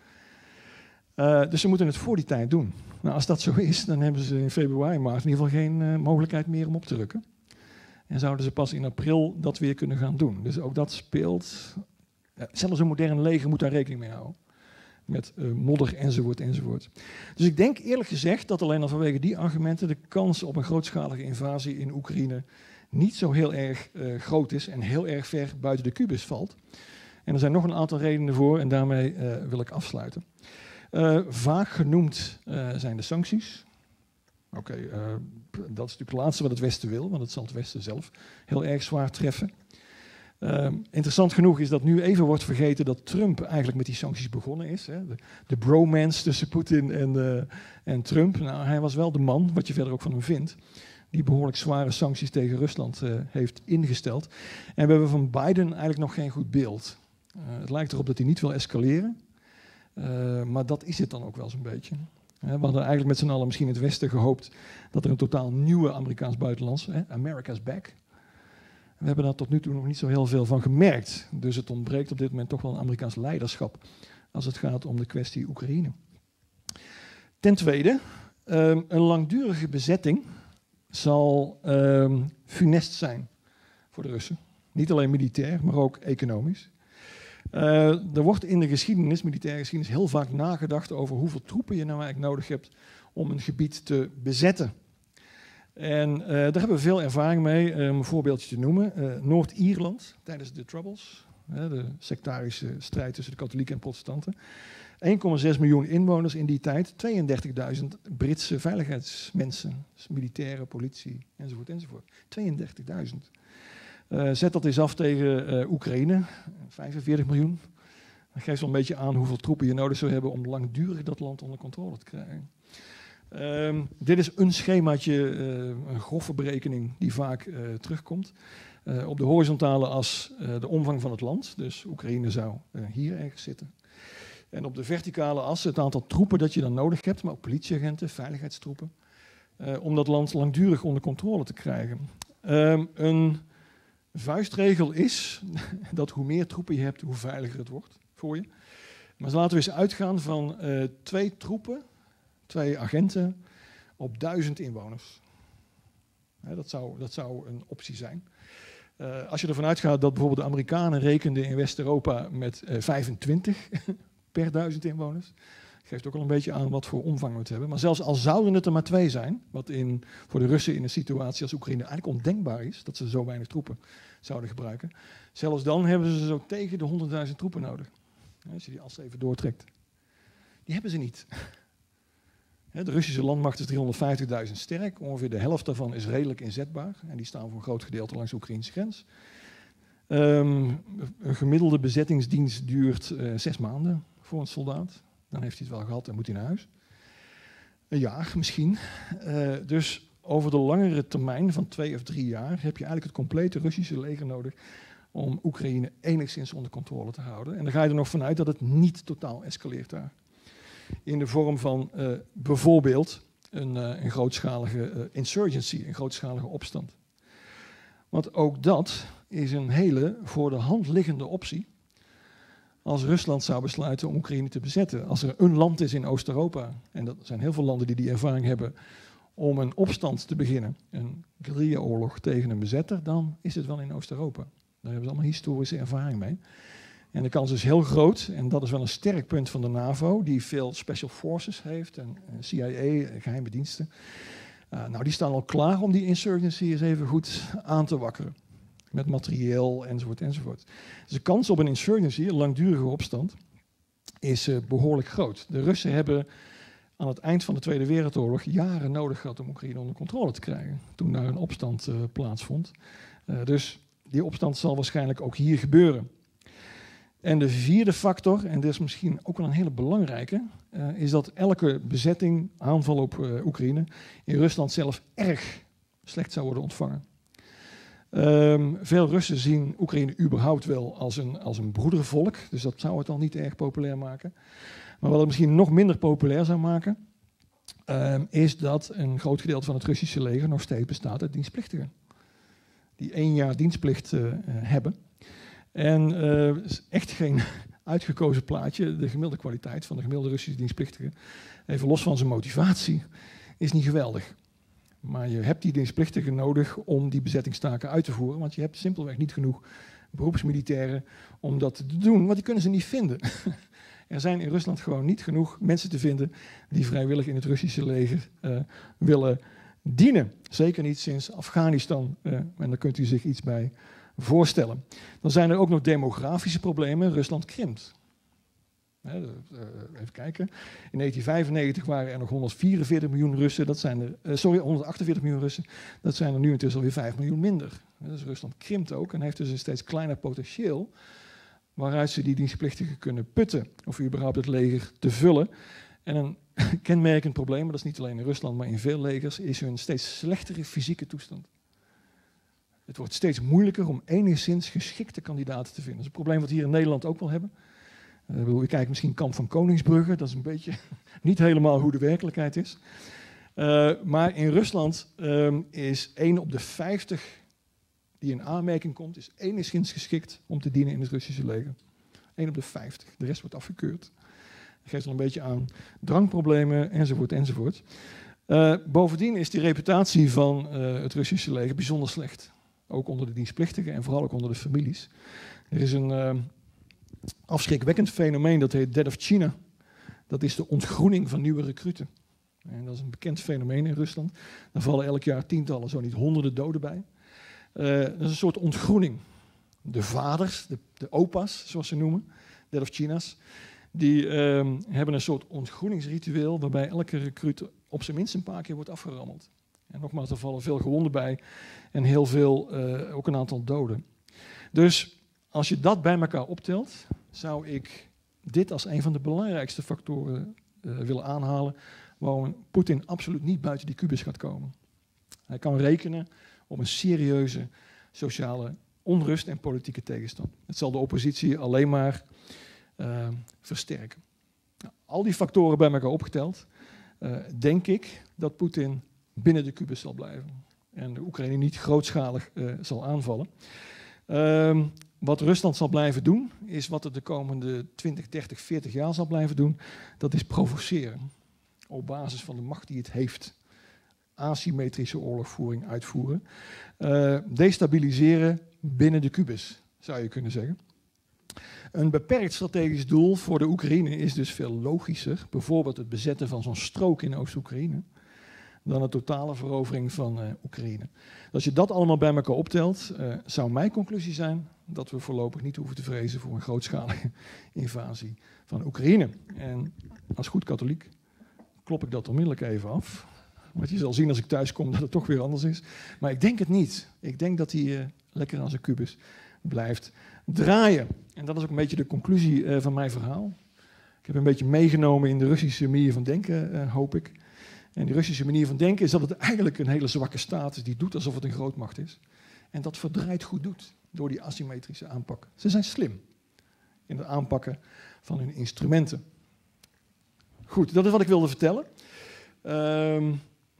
Uh, dus ze moeten het voor die tijd doen. Nou, als dat zo is, dan hebben ze in februari en maart in ieder geval geen uh, mogelijkheid meer om op te rukken. En zouden ze pas in april dat weer kunnen gaan doen. Dus ook dat speelt. Ja, zelfs een modern leger moet daar rekening mee houden. Met uh, modder enzovoort enzovoort. Dus ik denk eerlijk gezegd dat alleen al vanwege die argumenten de kans op een grootschalige invasie in Oekraïne niet zo heel erg uh, groot is en heel erg ver buiten de kubus valt. En er zijn nog een aantal redenen voor en daarmee uh, wil ik afsluiten. Uh, vaak genoemd uh, zijn de sancties. Oké, okay, uh, dat is natuurlijk het laatste wat het Westen wil, want het zal het Westen zelf heel erg zwaar treffen. Uh, interessant genoeg is dat nu even wordt vergeten dat Trump eigenlijk met die sancties begonnen is. Hè. De, de bromance tussen Poetin en, uh, en Trump. Nou, hij was wel de man, wat je verder ook van hem vindt, die behoorlijk zware sancties tegen Rusland uh, heeft ingesteld. En we hebben van Biden eigenlijk nog geen goed beeld. Uh, het lijkt erop dat hij niet wil escaleren, uh, maar dat is het dan ook wel zo'n beetje. Uh, we hadden eigenlijk met z'n allen misschien in het Westen gehoopt dat er een totaal nieuwe Amerikaans buitenlands, uh, America's back. We hebben daar tot nu toe nog niet zo heel veel van gemerkt. Dus het ontbreekt op dit moment toch wel een Amerikaans leiderschap als het gaat om de kwestie Oekraïne. Ten tweede, um, een langdurige bezetting zal um, funest zijn voor de Russen. Niet alleen militair, maar ook economisch. Uh, er wordt in de geschiedenis, militaire geschiedenis, heel vaak nagedacht over hoeveel troepen je nou eigenlijk nodig hebt om een gebied te bezetten. En uh, daar hebben we veel ervaring mee. Um, een voorbeeldje te noemen. Uh, Noord-Ierland tijdens de Troubles, uh, de sectarische strijd tussen de katholieken en protestanten. één komma zes miljoen inwoners in die tijd, tweeëndertigduizend Britse veiligheidsmensen, dus militairen, politie enzovoort enzovoort. tweeëndertigduizend. Uh, zet dat eens af tegen uh, Oekraïne, vijfenveertig miljoen. Dat geeft zo'n beetje aan hoeveel troepen je nodig zou hebben om langdurig dat land onder controle te krijgen. Um, dit is een schemaatje, uh, een grove berekening die vaak uh, terugkomt. Uh, op de horizontale as uh, de omvang van het land, dus Oekraïne zou uh, hier ergens zitten. En op de verticale as het aantal troepen dat je dan nodig hebt, maar ook politieagenten, veiligheidstroepen, uh, om dat land langdurig onder controle te krijgen. Um, een vuistregel is dat hoe meer troepen je hebt, hoe veiliger het wordt voor je. Maar laten we eens uitgaan van uh, twee troepen, twee agenten op duizend inwoners. Ja, dat, zou, dat zou een optie zijn. Uh, als je ervan uitgaat dat bijvoorbeeld de Amerikanen rekenden in West-Europa met uh, vijfentwintig per duizend inwoners, geeft ook al een beetje aan wat voor omvang we het hebben. Maar zelfs al zouden het er maar twee zijn, wat in, voor de Russen in een situatie als Oekraïne eigenlijk ondenkbaar is, dat ze zo weinig troepen zouden gebruiken, zelfs dan hebben ze zo tegen de honderdduizend troepen nodig. Ja, als je die as even doortrekt. Die hebben ze niet. De Russische landmacht is driehonderdvijftigduizend sterk. Ongeveer de helft daarvan is redelijk inzetbaar. En die staan voor een groot gedeelte langs de Oekraïnse grens. Um, een gemiddelde bezettingsdienst duurt uh, zes maanden voor een soldaat. Dan heeft hij het wel gehad en moet hij naar huis. Een jaar misschien. Uh, dus over de langere termijn van twee of drie jaar heb je eigenlijk het complete Russische leger nodig om Oekraïne enigszins onder controle te houden. En dan ga je er nog vanuit dat het niet totaal escaleert daar. In de vorm van uh, bijvoorbeeld een, uh, een grootschalige uh, insurgency, een grootschalige opstand. Want ook dat is een hele voor de hand liggende optie als Rusland zou besluiten om Oekraïne te bezetten. Als er een land is in Oost-Europa, en dat zijn heel veel landen die die ervaring hebben, om een opstand te beginnen, een guerrilla-oorlog tegen een bezetter, dan is het wel in Oost-Europa. Daar hebben ze allemaal historische ervaring mee. En de kans is heel groot, en dat is wel een sterk punt van de NAVO, die veel special forces heeft, en C I A, geheime diensten. Uh, nou, die staan al klaar om die insurgency eens even goed aan te wakkeren. Met materieel, enzovoort, enzovoort. Dus de kans op een insurgency, een langdurige opstand, is uh, behoorlijk groot. De Russen hebben aan het eind van de Tweede Wereldoorlog jaren nodig gehad om Oekraïne onder controle te krijgen, toen daar een opstand uh, plaatsvond. Uh, dus die opstand zal waarschijnlijk ook hier gebeuren. En de vierde factor, en dit is misschien ook wel een hele belangrijke, uh, is dat elke bezetting, aanval op uh, Oekraïne, in Rusland zelf erg slecht zou worden ontvangen. Um, veel Russen zien Oekraïne überhaupt wel als een, als een broedervolk, dus dat zou het al niet erg populair maken. Maar wat het misschien nog minder populair zou maken, um, is dat een groot gedeelte van het Russische leger nog steeds bestaat uit dienstplichtigen. Die één jaar dienstplicht uh, hebben. En uh, het is echt geen uitgekozen plaatje. De gemiddelde kwaliteit van de gemiddelde Russische dienstplichtige, even los van zijn motivatie, is niet geweldig. Maar je hebt die dienstplichtigen nodig om die bezettingstaken uit te voeren, want je hebt simpelweg niet genoeg beroepsmilitairen om dat te doen, want die kunnen ze niet vinden. Er zijn in Rusland gewoon niet genoeg mensen te vinden die vrijwillig in het Russische leger uh, willen dienen. Zeker niet sinds Afghanistan, uh, en daar kunt u zich iets bij voorstellen. Dan zijn er ook nog demografische problemen. Rusland krimpt. He, uh, even kijken. In negentien vijfennegentig waren er nog honderdvierenveertig miljoen Russen. Dat zijn er, uh, sorry, honderdachtenveertig miljoen Russen. Dat zijn er nu intussen alweer vijf miljoen minder. Dus Rusland krimpt ook en heeft dus een steeds kleiner potentieel waaruit ze die dienstplichtigen kunnen putten. Of überhaupt het leger te vullen. En een kenmerkend probleem, maar dat is niet alleen in Rusland, maar in veel legers, is hun steeds slechtere fysieke toestand. Het wordt steeds moeilijker om enigszins geschikte kandidaten te vinden. Dat is een probleem wat we hier in Nederland ook wel hebben. Uh, ik bedoel, je kijkt misschien Kamp van Koningsbrugge, dat is een beetje niet helemaal hoe de werkelijkheid is. Uh, maar in Rusland um, is één op de vijftig die in aanmerking komt, is enigszins geschikt om te dienen in het Russische leger. één op de vijftig, de rest wordt afgekeurd. Dat geeft al een beetje aan drankproblemen, enzovoort, enzovoort. Uh, bovendien is die reputatie van uh, het Russische leger bijzonder slecht. Ook onder de dienstplichtigen en vooral ook onder de families. Er is een uh, afschrikwekkend fenomeen, dat heet Death of China. Dat is de ontgroening van nieuwe recruten. En dat is een bekend fenomeen in Rusland. Daar vallen elk jaar tientallen, zo niet honderden doden bij. Uh, dat is een soort ontgroening. De vaders, de, de opa's, zoals ze noemen, Death of China's, die uh, hebben een soort ontgroeningsritueel waarbij elke recruut op zijn minst een paar keer wordt afgerammeld. En nogmaals, er vallen veel gewonden bij en heel veel, uh, ook een aantal doden. Dus als je dat bij elkaar optelt, zou ik dit als een van de belangrijkste factoren uh, willen aanhalen waarom Poetin absoluut niet buiten die kubus gaat komen. Hij kan rekenen op een serieuze sociale onrust en politieke tegenstand. Het zal de oppositie alleen maar uh, versterken. Nou, al die factoren bij elkaar opgeteld, uh, denk ik dat Poetin binnen de kubus zal blijven. En de Oekraïne niet grootschalig uh, zal aanvallen. Uh, wat Rusland zal blijven doen, is wat het de komende twintig, dertig, veertig jaar zal blijven doen. Dat is provoceren. Op basis van de macht die het heeft. Asymmetrische oorlogvoering uitvoeren. Uh, destabiliseren binnen de kubus, zou je kunnen zeggen. Een beperkt strategisch doel voor de Oekraïne is dus veel logischer. Bijvoorbeeld het bezetten van zo'n strook in Oost-Oekraïne. Dan de totale verovering van uh, Oekraïne. Als je dat allemaal bij elkaar optelt, uh, zou mijn conclusie zijn dat we voorlopig niet hoeven te vrezen voor een grootschalige invasie van Oekraïne. En als goed katholiek klop ik dat onmiddellijk even af. Want je zal zien als ik thuis kom dat het toch weer anders is. Maar ik denk het niet. Ik denk dat hij uh, lekker aan zijn kubus blijft draaien. En dat is ook een beetje de conclusie uh, van mijn verhaal. Ik heb een beetje meegenomen in de Russische manier van denken, uh, hoop ik. En die Russische manier van denken is dat het eigenlijk een hele zwakke staat is die doet alsof het een grootmacht is. En dat verdraait goed doet door die asymmetrische aanpak. Ze zijn slim in het aanpakken van hun instrumenten. Goed, dat is wat ik wilde vertellen. Um,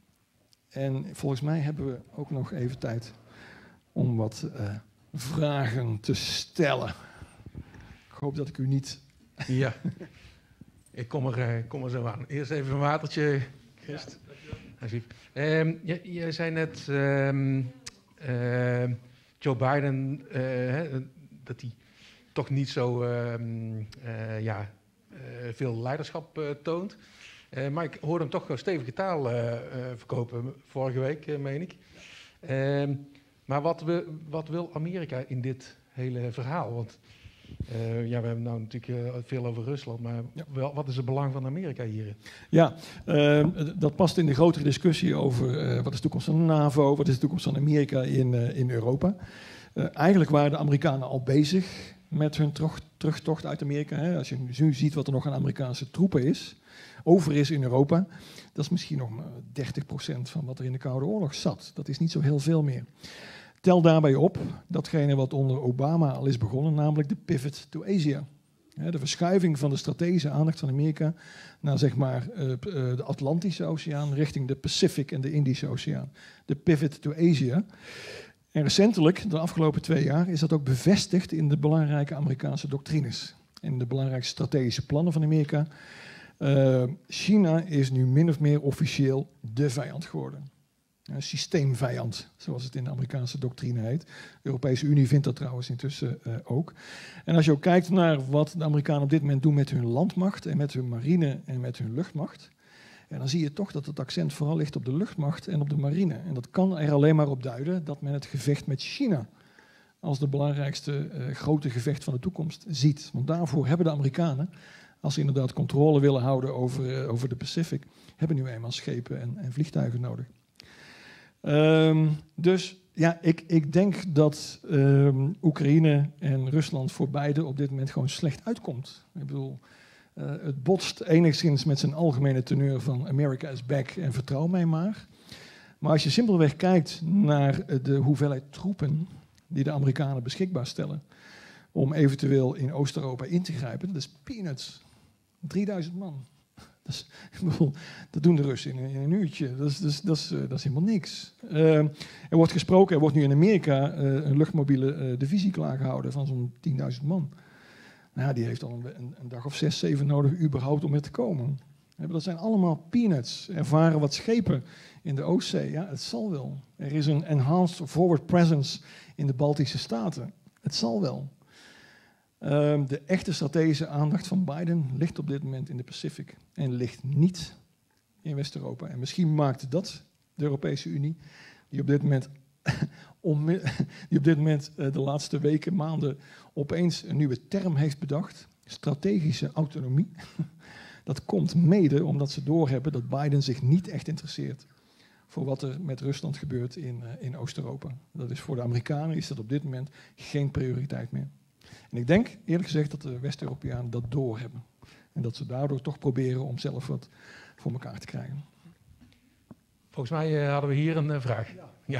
en volgens mij hebben we ook nog even tijd om wat uh, vragen te stellen. Ik hoop dat ik u niet... Ja, ik kom er, uh, kom er zo aan. Eerst even een watertje, Christ. Ja, um, je, je zei net, um, uh, Joe Biden, uh, hè, dat hij toch niet zo um, uh, ja, uh, veel leiderschap uh, toont. Uh, maar ik hoorde hem toch stevige taal uh, uh, verkopen vorige week, uh, meen ik. Uh, maar wat, we, wat wil Amerika in dit hele verhaal? Want uh, ja, we hebben nou natuurlijk uh, veel over Rusland, maar ja. wel, wat is het belang van Amerika hierin? Ja, uh, dat past in de grotere discussie over uh, wat is de toekomst van de NAVO, wat is de toekomst van Amerika in, uh, in Europa. Uh, eigenlijk waren de Amerikanen al bezig met hun terug, terugtocht uit Amerika. Hè. Als je nu ziet wat er nog aan Amerikaanse troepen is, over is in Europa, dat is misschien nog maar dertig procent van wat er in de Koude Oorlog zat. Dat is niet zo heel veel meer. Tel daarbij op datgene wat onder Obama al is begonnen, namelijk de pivot to Asia. De verschuiving van de strategische aandacht van Amerika naar zeg maar, de Atlantische Oceaan richting de Pacific en de Indische Oceaan. De pivot to Asia. En recentelijk, de afgelopen twee jaar, is dat ook bevestigd in de belangrijke Amerikaanse doctrines. In de belangrijke strategische plannen van Amerika. Uh, China is nu min of meer officieel de vijand geworden. Een systeemvijand, zoals het in de Amerikaanse doctrine heet. De Europese Unie vindt dat trouwens intussen uh, ook. En als je ook kijkt naar wat de Amerikanen op dit moment doen met hun landmacht en met hun marine en met hun luchtmacht, en dan zie je toch dat het accent vooral ligt op de luchtmacht en op de marine. En dat kan er alleen maar op duiden dat men het gevecht met China als de belangrijkste uh, grote gevecht van de toekomst ziet. Want daarvoor hebben de Amerikanen, als ze inderdaad controle willen houden over, uh, over de Pacific, hebben nu eenmaal schepen en, en vliegtuigen nodig. Um, dus ja, ik, ik denk dat um, Oekraïne en Rusland voor beide op dit moment gewoon slecht uitkomt. Ik bedoel, Uh, het botst enigszins met zijn algemene teneur van America is back en vertrouw mij maar. Maar als je simpelweg kijkt naar de hoeveelheid troepen die de Amerikanen beschikbaar stellen om eventueel in Oost-Europa in te grijpen, dat is peanuts. drieduizend man. Dat, is, ik bedoel, dat doen de Russen in, in een uurtje. Dat is, dat is, dat is, dat is helemaal niks. Uh, er wordt gesproken, er wordt nu in Amerika uh, een luchtmobiele uh, divisie klaargehouden van zo'n tienduizend man. Nou, die heeft al een, een, een dag of zes, zeven nodig überhaupt om er te komen. Dat zijn allemaal peanuts. Er varen wat schepen in de Oostzee. Ja, het zal wel. Er is een enhanced forward presence in de Baltische Staten. Het zal wel. Um, de echte strategische aandacht van Biden ligt op dit moment in de Pacific. En ligt niet in West-Europa. En misschien maakt dat de Europese Unie, die op dit moment, die op dit moment uh, de laatste weken, maanden opeens een nieuwe term heeft bedacht. Strategische autonomie. Dat komt mede omdat ze doorhebben dat Biden zich niet echt interesseert voor wat er met Rusland gebeurt in, uh, in Oost-Europa. Dat is voor de Amerikanen is dat op dit moment geen prioriteit meer. En ik denk eerlijk gezegd dat de West-Europeanen dat doorhebben. En dat ze daardoor toch proberen om zelf wat voor elkaar te krijgen. Volgens mij uh, hadden we hier een uh, vraag. Ja. ja.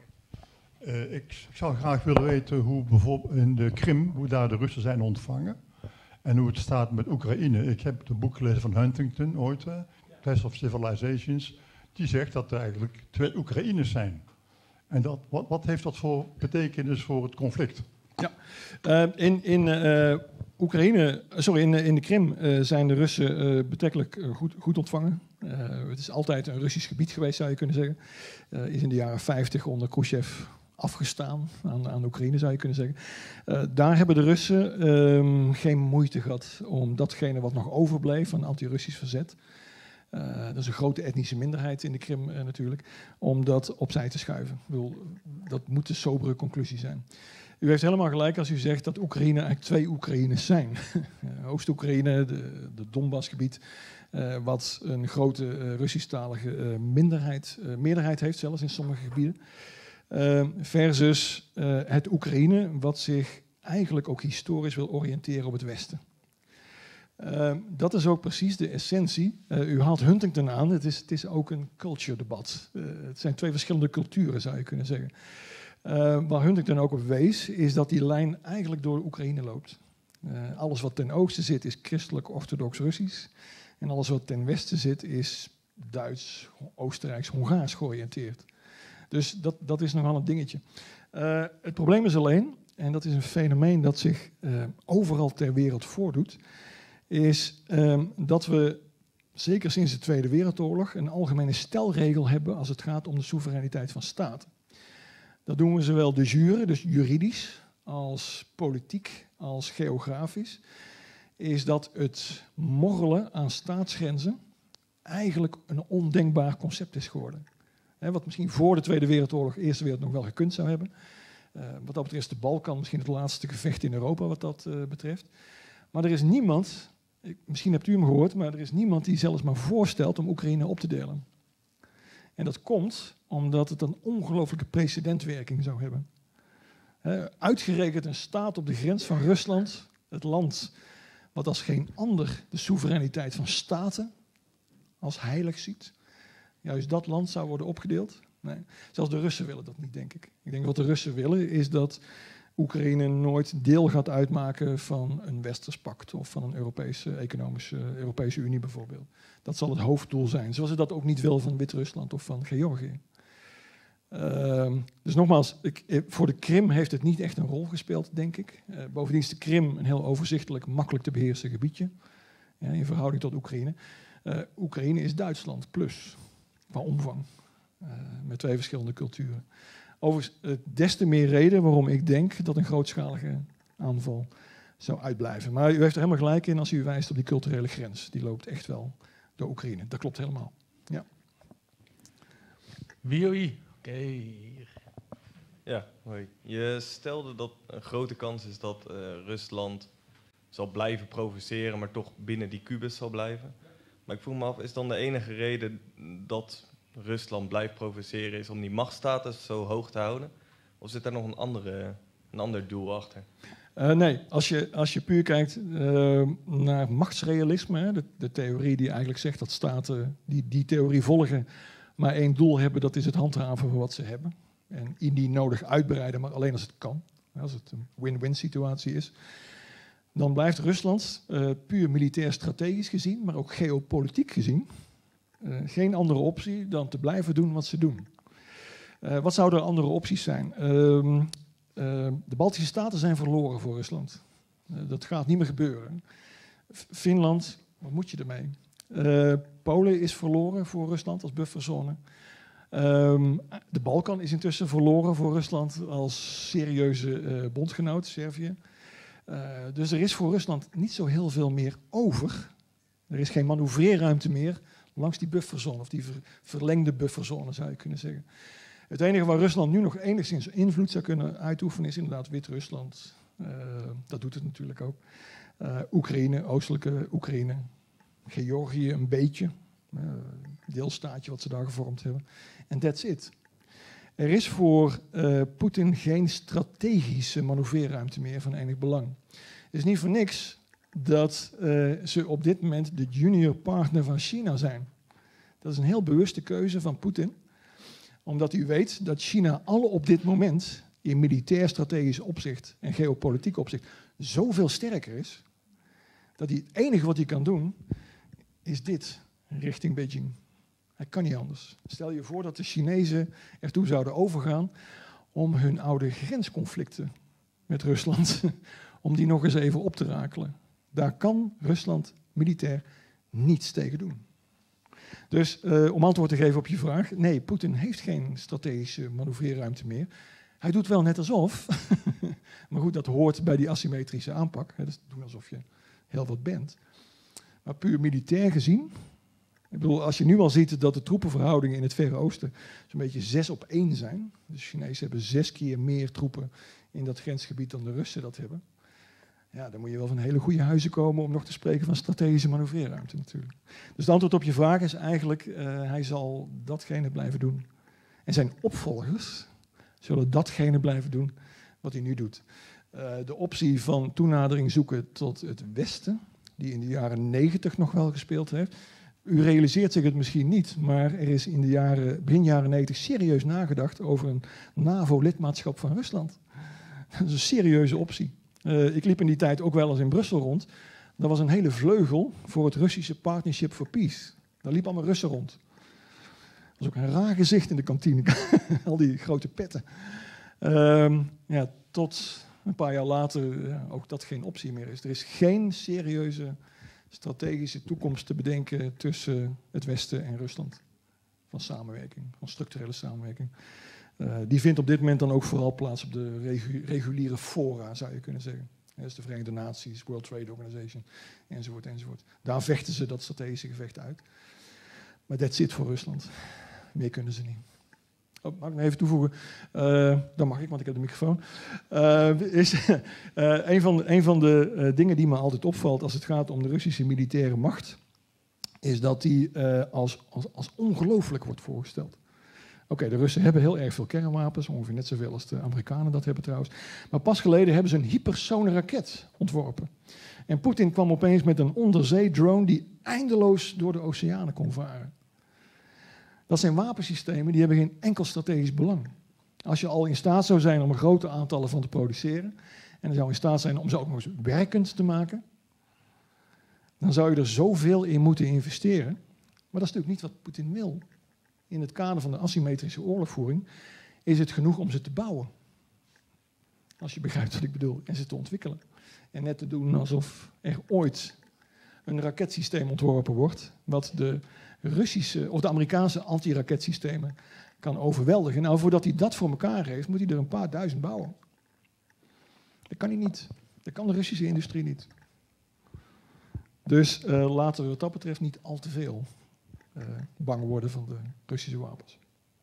Uh, ik, ik zou graag willen weten hoe bijvoorbeeld in de Krim, hoe daar de Russen zijn ontvangen. En hoe het staat met Oekraïne. Ik heb het boek gelezen van Huntington ooit, uh, Clash of Civilizations. Die zegt dat er eigenlijk twee Oekraïnes zijn. En dat, wat, wat heeft dat voor betekenis voor het conflict? Ja, uh, in, in uh, Oekraïne, sorry, in, in de Krim uh, zijn de Russen uh, betrekkelijk uh, goed, goed ontvangen. Uh, het is altijd een Russisch gebied geweest, zou je kunnen zeggen. Uh, is in de jaren vijftig onder Khrushchev afgestaan aan, aan Oekraïne, zou je kunnen zeggen. Uh, daar hebben de Russen um, geen moeite gehad om datgene wat nog overbleef van anti-Russisch verzet. Uh, dat is een grote etnische minderheid in de Krim uh, natuurlijk, om dat opzij te schuiven. Ik bedoel, dat moet de sobere conclusie zijn. U heeft helemaal gelijk als u zegt dat Oekraïne eigenlijk twee Oekraïnes zijn. uh, Oost-Oekraïne, de, de Donbassgebied, uh, wat een grote uh, Russisch-talige uh, minderheid, uh, meerderheid heeft, zelfs in sommige gebieden. Uh, versus uh, het Oekraïne, wat zich eigenlijk ook historisch wil oriënteren op het Westen. Uh, dat is ook precies de essentie. Uh, u haalt Huntington aan, het is, het is ook een culture debat. Uh, het zijn twee verschillende culturen, zou je kunnen zeggen. Uh, waar Huntington ook op wees, is dat die lijn eigenlijk door Oekraïne loopt. Uh, alles wat ten oosten zit is christelijk orthodox Russisch. En alles wat ten westen zit is Duits, Oostenrijks, Hongaars georiënteerd. Dus dat, dat is nogal een dingetje. Uh, het probleem is alleen, en dat is een fenomeen dat zich uh, overal ter wereld voordoet, is um, dat we, zeker sinds de Tweede Wereldoorlog, een algemene stelregel hebben als het gaat om de soevereiniteit van staten. Dat doen we zowel de jure, dus juridisch, als politiek, als geografisch, is dat het morrelen aan staatsgrenzen eigenlijk een ondenkbaar concept is geworden. He, wat misschien voor de Tweede Wereldoorlog, Eerste Wereldoorlog nog wel gekund zou hebben. Uh, wat dat betreft de Balkan, misschien het laatste gevecht in Europa wat dat uh, betreft. Maar er is niemand, ik, misschien hebt u hem gehoord, maar er is niemand die zelfs maar voorstelt om Oekraïne op te delen. En dat komt omdat het een ongelooflijke precedentwerking zou hebben. He, uitgerekend een staat op de grens van Rusland, het land wat als geen ander de soevereiniteit van staten als heilig ziet. Juist dat land zou worden opgedeeld. Nee, zelfs de Russen willen dat niet, denk ik. Ik denk wat de Russen willen is dat Oekraïne nooit deel gaat uitmaken van een Westers pact of van een Europese economische Europese Unie bijvoorbeeld. Dat zal het hoofddoel zijn, zoals ze dat ook niet wil van Wit-Rusland of van Georgië. Uh, dus nogmaals, ik, voor de Krim heeft het niet echt een rol gespeeld, denk ik. Uh, bovendien is de Krim een heel overzichtelijk, makkelijk te beheersen gebiedje, ja, in verhouding tot Oekraïne. Uh, Oekraïne is Duitsland plus, qua omvang, uh, met twee verschillende culturen. Overigens, uh, des te meer reden waarom ik denk dat een grootschalige aanval zou uitblijven. Maar u heeft er helemaal gelijk in als u wijst op die culturele grens. Die loopt echt wel door Oekraïne. Dat klopt helemaal. Ja. Wie oké. Okay. Ja, hoi. Je stelde dat een grote kans is dat uh, Rusland zal blijven provoceren, maar toch binnen die kubus zal blijven. Maar ik vroeg me af, is dan de enige reden dat Rusland blijft provoceren is om die machtsstatus zo hoog te houden? Of zit daar nog een, andere, een ander doel achter? Uh, nee, als je, als je puur kijkt uh, naar machtsrealisme, hè, de, de theorie die eigenlijk zegt dat staten die die theorie volgen, maar één doel hebben, dat is het handhaven van wat ze hebben. En indien nodig uitbreiden, maar alleen als het kan. Als het een win-win situatie is. Dan blijft Rusland uh, puur militair strategisch gezien, maar ook geopolitiek gezien, uh, geen andere optie dan te blijven doen wat ze doen. Uh, wat zouden er andere opties zijn? Uh, uh, de Baltische Staten zijn verloren voor Rusland. Uh, dat gaat niet meer gebeuren. F- Finland, wat moet je ermee? Uh, Polen is verloren voor Rusland als bufferzone. Um, de Balkan is intussen verloren voor Rusland als serieuze uh, bondgenoot, Servië. Uh, dus er is voor Rusland niet zo heel veel meer over. Er is geen manoeuvreerruimte meer langs die bufferzone, of die ver, verlengde bufferzone zou je kunnen zeggen. Het enige waar Rusland nu nog enigszins invloed zou kunnen uitoefenen is inderdaad Wit-Rusland. Uh, dat doet het natuurlijk ook. Uh, Oekraïne, oostelijke Oekraïne. Georgië een beetje. Uh, deelstaatje wat ze daar gevormd hebben. En that's it. Er is voor uh, Poetin geen strategische manoeuvreerruimte meer van enig belang. Het is niet voor niks dat uh, ze op dit moment de junior partner van China zijn. Dat is een heel bewuste keuze van Poetin. Omdat u weet dat China alle op dit moment in militair strategisch opzicht en geopolitiek opzicht zoveel sterker is, dat hij het enige wat hij kan doen is dit, richting Beijing. Hij kan niet anders. Stel je voor dat de Chinezen ertoe zouden overgaan om hun oude grensconflicten met Rusland, om die nog eens even op te rakelen. Daar kan Rusland militair niets tegen doen. Dus uh, om antwoord te geven op je vraag, nee, Poetin heeft geen strategische manoeuvreerruimte meer. Hij doet wel net alsof, maar goed, dat hoort bij die asymmetrische aanpak. Hè, dus doen alsof je heel wat bent. Maar puur militair gezien, ik bedoel, als je nu al ziet dat de troepenverhoudingen in het Verre Oosten zo'n beetje zes op één zijn. De Chinezen hebben zes keer meer troepen in dat grensgebied dan de Russen dat hebben. Ja, dan moet je wel van hele goede huizen komen om nog te spreken van strategische manoeuvreerruimte natuurlijk. Dus het antwoord op je vraag is eigenlijk, uh, hij zal datgene blijven doen. En zijn opvolgers zullen datgene blijven doen wat hij nu doet. Uh, de optie van toenadering zoeken tot het Westen, die in de jaren negentig nog wel gespeeld heeft. U realiseert zich het misschien niet, maar er is in de jaren, begin jaren negentig serieus nagedacht over een NAVO-lidmaatschap van Rusland. Dat is een serieuze optie. Uh, ik liep in die tijd ook wel eens in Brussel rond. Dat was een hele vleugel voor het Russische Partnership for Peace. Daar liepen allemaal Russen rond. Dat was ook een raar gezicht in de kantine. Al die grote petten. Uh, ja, tot een paar jaar later ja, ook dat geen optie meer is. Er is geen serieuze strategische toekomst te bedenken tussen het Westen en Rusland. Van samenwerking, van structurele samenwerking. Uh, die vindt op dit moment dan ook vooral plaats op de regu- reguliere fora, zou je kunnen zeggen. Dat is de Verenigde Naties, World Trade Organization, enzovoort, enzovoort. Daar vechten ze dat strategische gevecht uit. Maar that's it voor Rusland. Meer kunnen ze niet. Oh, mag ik nog even toevoegen? Uh, dan mag ik, want ik heb de microfoon. Uh, is uh, een van de, een van de uh, dingen die me altijd opvalt als het gaat om de Russische militaire macht, is dat die uh, als, als, als ongelooflijk wordt voorgesteld. Oké, okay, de Russen hebben heel erg veel kernwapens, ongeveer net zoveel als de Amerikanen dat hebben trouwens. Maar pas geleden hebben ze een hypersone raket ontworpen. En Poetin kwam opeens met een onderzeedrone die eindeloos door de oceanen kon varen. Dat zijn wapensystemen die hebben geen enkel strategisch belang. Als je al in staat zou zijn om er grote aantallen van te produceren, en er zou in staat zijn om ze ook nog eens werkend te maken, dan zou je er zoveel in moeten investeren. Maar dat is natuurlijk niet wat Poetin wil. In het kader van de asymmetrische oorlogvoering is het genoeg om ze te bouwen. Als je begrijpt wat ik bedoel. En ze te ontwikkelen. En net te doen alsof er ooit een raketsysteem ontworpen wordt, wat de Russische of de Amerikaanse antiraketsystemen kan overweldigen. Nou, voordat hij dat voor elkaar heeft, moet hij er een paar duizend bouwen. Dat kan hij niet. Dat kan de Russische industrie niet. Dus uh, laten we wat dat betreft niet al te veel uh, bang worden van de Russische wapens.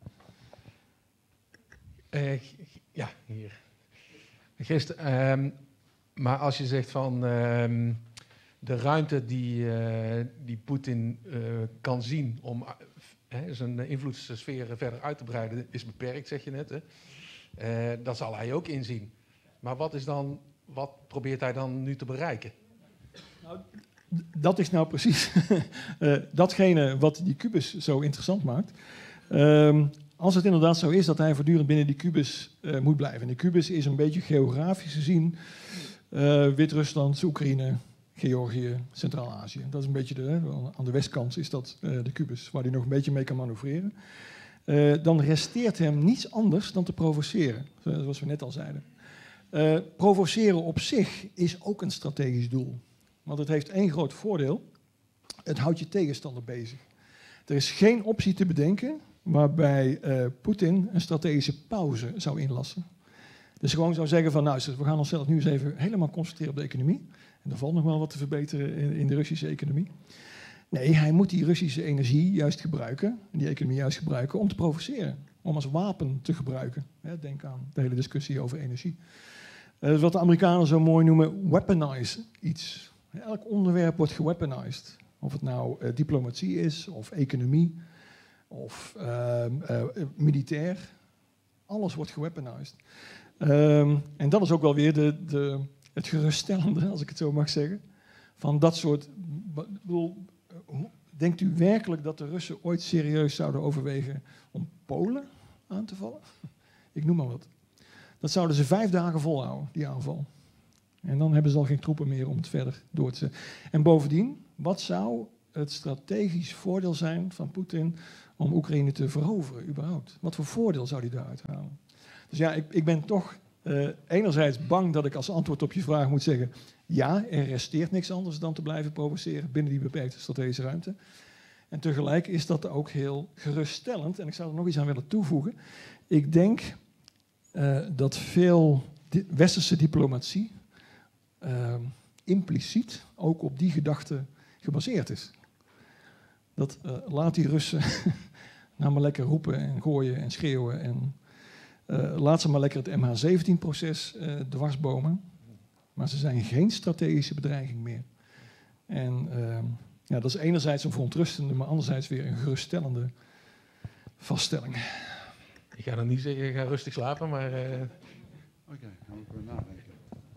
Uh, ja, hier. Gisteren, uh, maar als je zegt van uh, de ruimte die, uh, die Poetin uh, kan zien om uh, zijn invloedssfeer verder uit te breiden, is beperkt, zeg je net. Hè? Uh, dat zal hij ook inzien. Maar wat is dan wat probeert hij dan nu te bereiken? Nou, dat is nou precies uh, datgene wat die kubus zo interessant maakt. Um, als het inderdaad zo is dat hij voortdurend binnen die kubus uh, moet blijven. En die kubus is een beetje geografisch gezien uh, Wit-Rusland, Oekraïne, Georgië, Centraal-Azië. Dat is een beetje de, hè, aan de westkant is dat uh, de kubus, waar hij nog een beetje mee kan manoeuvreren. Uh, dan resteert hem niets anders dan te provoceren, zoals we net al zeiden. Uh, provoceren op zich is ook een strategisch doel. Want het heeft één groot voordeel. Het houdt je tegenstander bezig. Er is geen optie te bedenken waarbij uh, Poetin een strategische pauze zou inlassen. Dus gewoon zou zeggen van, nou, we gaan onszelf nu eens even helemaal concentreren op de economie. En er valt nog wel wat te verbeteren in, in de Russische economie. Nee, hij moet die Russische energie juist gebruiken, die economie juist gebruiken, om te provoceren. Om als wapen te gebruiken. Ja, denk aan de hele discussie over energie. Uh, wat de Amerikanen zo mooi noemen, weaponize iets. Elk onderwerp wordt geweaponized. Of het nou uh, diplomatie is, of economie, of uh, uh, militair. Alles wordt geweaponized. Um, en dat is ook wel weer de, de, het geruststellende, als ik het zo mag zeggen, van dat soort... Ik bedoel, denkt u werkelijk dat de Russen ooit serieus zouden overwegen om Polen aan te vallen? Ik noem maar wat. Dat zouden ze vijf dagen volhouden, die aanval. En dan hebben ze al geen troepen meer om het verder door te zetten. En bovendien, wat zou het strategisch voordeel zijn van Poetin om Oekraïne te veroveren, überhaupt? Wat voor voordeel zou hij daaruit halen? Dus ja, ik, ik ben toch uh, enerzijds bang dat ik als antwoord op je vraag moet zeggen, ja, er resteert niks anders dan te blijven provoceren binnen die beperkte strategische ruimte. En tegelijk is dat ook heel geruststellend. En ik zou er nog iets aan willen toevoegen. Ik denk uh, dat veel di- westerse diplomatie uh, impliciet ook op die gedachte gebaseerd is. Dat uh, laat die Russen nou maar lekker roepen en gooien en schreeuwen. En uh, laat ze maar lekker het M H zeventien proces uh, dwarsbomen. Maar ze zijn geen strategische bedreiging meer. En uh, ja, dat is enerzijds een verontrustende, maar anderzijds weer een geruststellende vaststelling. Ik ga dan niet zeggen, ik ga rustig slapen, maar... Uh... Oké, okay, gaan we even nadenken.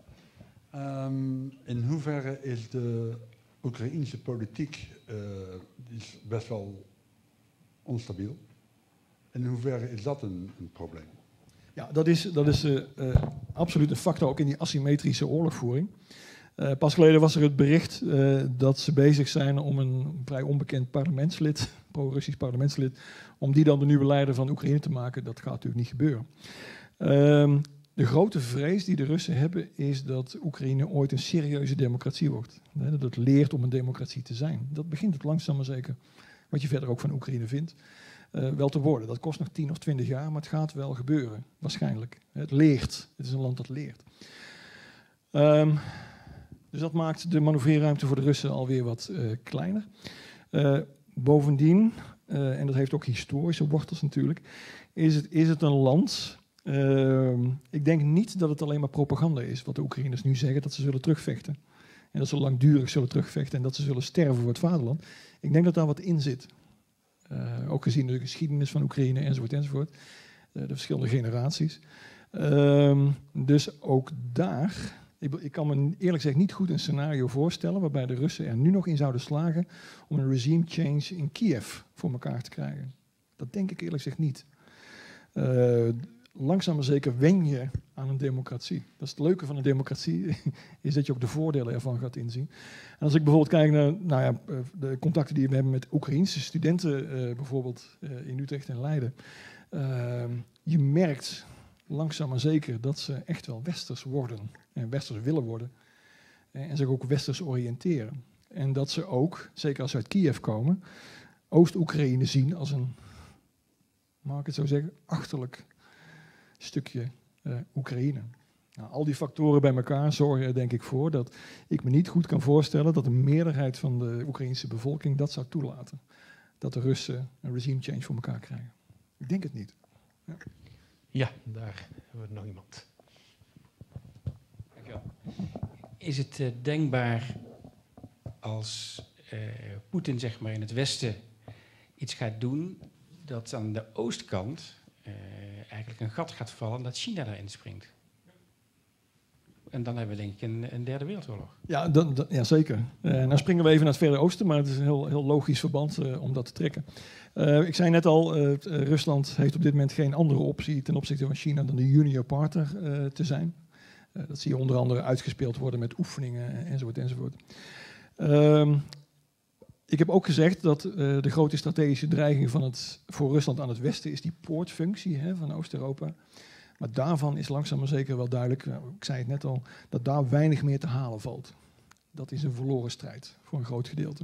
Um, in hoeverre is de Oekraïense politiek uh, die is best wel onstabiel? In hoeverre is dat een, een probleem? Ja, dat is, dat is uh, uh, absoluut een factor ook in die asymmetrische oorlogvoering. Uh, pas geleden was er het bericht uh, dat ze bezig zijn om een vrij onbekend parlementslid, pro-Russisch parlementslid, om die dan de nieuwe leider van Oekraïne te maken. Dat gaat natuurlijk niet gebeuren. Uh, de grote vrees die de Russen hebben is dat Oekraïne ooit een serieuze democratie wordt. Dat het leert om een democratie te zijn. Dat begint het langzaam maar zeker, wat je verder ook van Oekraïne vindt, uh, wel te worden. Dat kost nog tien of twintig jaar, maar het gaat wel gebeuren, waarschijnlijk. Het leert. Het is een land dat leert. Um, dus dat maakt de manoeuvreerruimte voor de Russen alweer wat uh, kleiner. Uh, bovendien, uh, en dat heeft ook historische wortels natuurlijk, is het, is het een land... Uh, ik denk niet dat het alleen maar propaganda is, wat de Oekraïners nu zeggen, dat ze zullen terugvechten. En dat ze langdurig zullen terugvechten en dat ze zullen sterven voor het vaderland. Ik denk dat daar wat in zit. Uh, ook gezien de geschiedenis van Oekraïne enzovoort enzovoort. Uh, de verschillende generaties. Uh, dus ook daar... Ik, ik kan me eerlijk gezegd niet goed een scenario voorstellen waarbij de Russen er nu nog in zouden slagen om een regime change in Kiev voor elkaar te krijgen. Dat denk ik eerlijk gezegd niet. Uh, langzaam maar zeker wen je aan een democratie. Dat is het leuke van een democratie, is dat je ook de voordelen ervan gaat inzien. En als ik bijvoorbeeld kijk naar nou ja, de contacten die we hebben met Oekraïense studenten, uh, bijvoorbeeld uh, in Utrecht en Leiden. Uh, je merkt langzaam maar zeker dat ze echt wel westers worden. En westers willen worden. En zich ook westers oriënteren. En dat ze ook, zeker als ze uit Kiev komen, Oost-Oekraïne zien als een, mag ik het zo zeggen, achterlijk stukje uh, Oekraïne. Nou, al die factoren bij elkaar zorgen er denk ik voor dat ik me niet goed kan voorstellen dat de meerderheid van de Oekraïnse bevolking dat zou toelaten. Dat de Russen een regime change voor elkaar krijgen. Ik denk het niet. Ja, ja daar hebben we nog iemand. Is het uh, denkbaar als uh, Poetin zeg maar in het Westen iets gaat doen, dat aan de oostkant uh, eigenlijk een gat gaat vallen dat China daarin springt? En dan hebben we denk ik een, een derde wereldoorlog. Ja, dan, dan, ja zeker. Uh, nou springen we even naar het Verre Oosten, maar het is een heel, heel logisch verband uh, om dat te trekken. Uh, ik zei net al, uh, Rusland heeft op dit moment geen andere optie ten opzichte van China dan de junior partner uh, te zijn. Uh, dat zie je onder andere uitgespeeld worden met oefeningen enzovoort enzovoort. Uh, ik heb ook gezegd dat uh, de grote strategische dreiging van het, voor Rusland aan het westen is die poortfunctie hè, van Oost-Europa. Maar daarvan is langzaam maar zeker wel duidelijk, ik zei het net al, dat daar weinig meer te halen valt. Dat is een verloren strijd voor een groot gedeelte.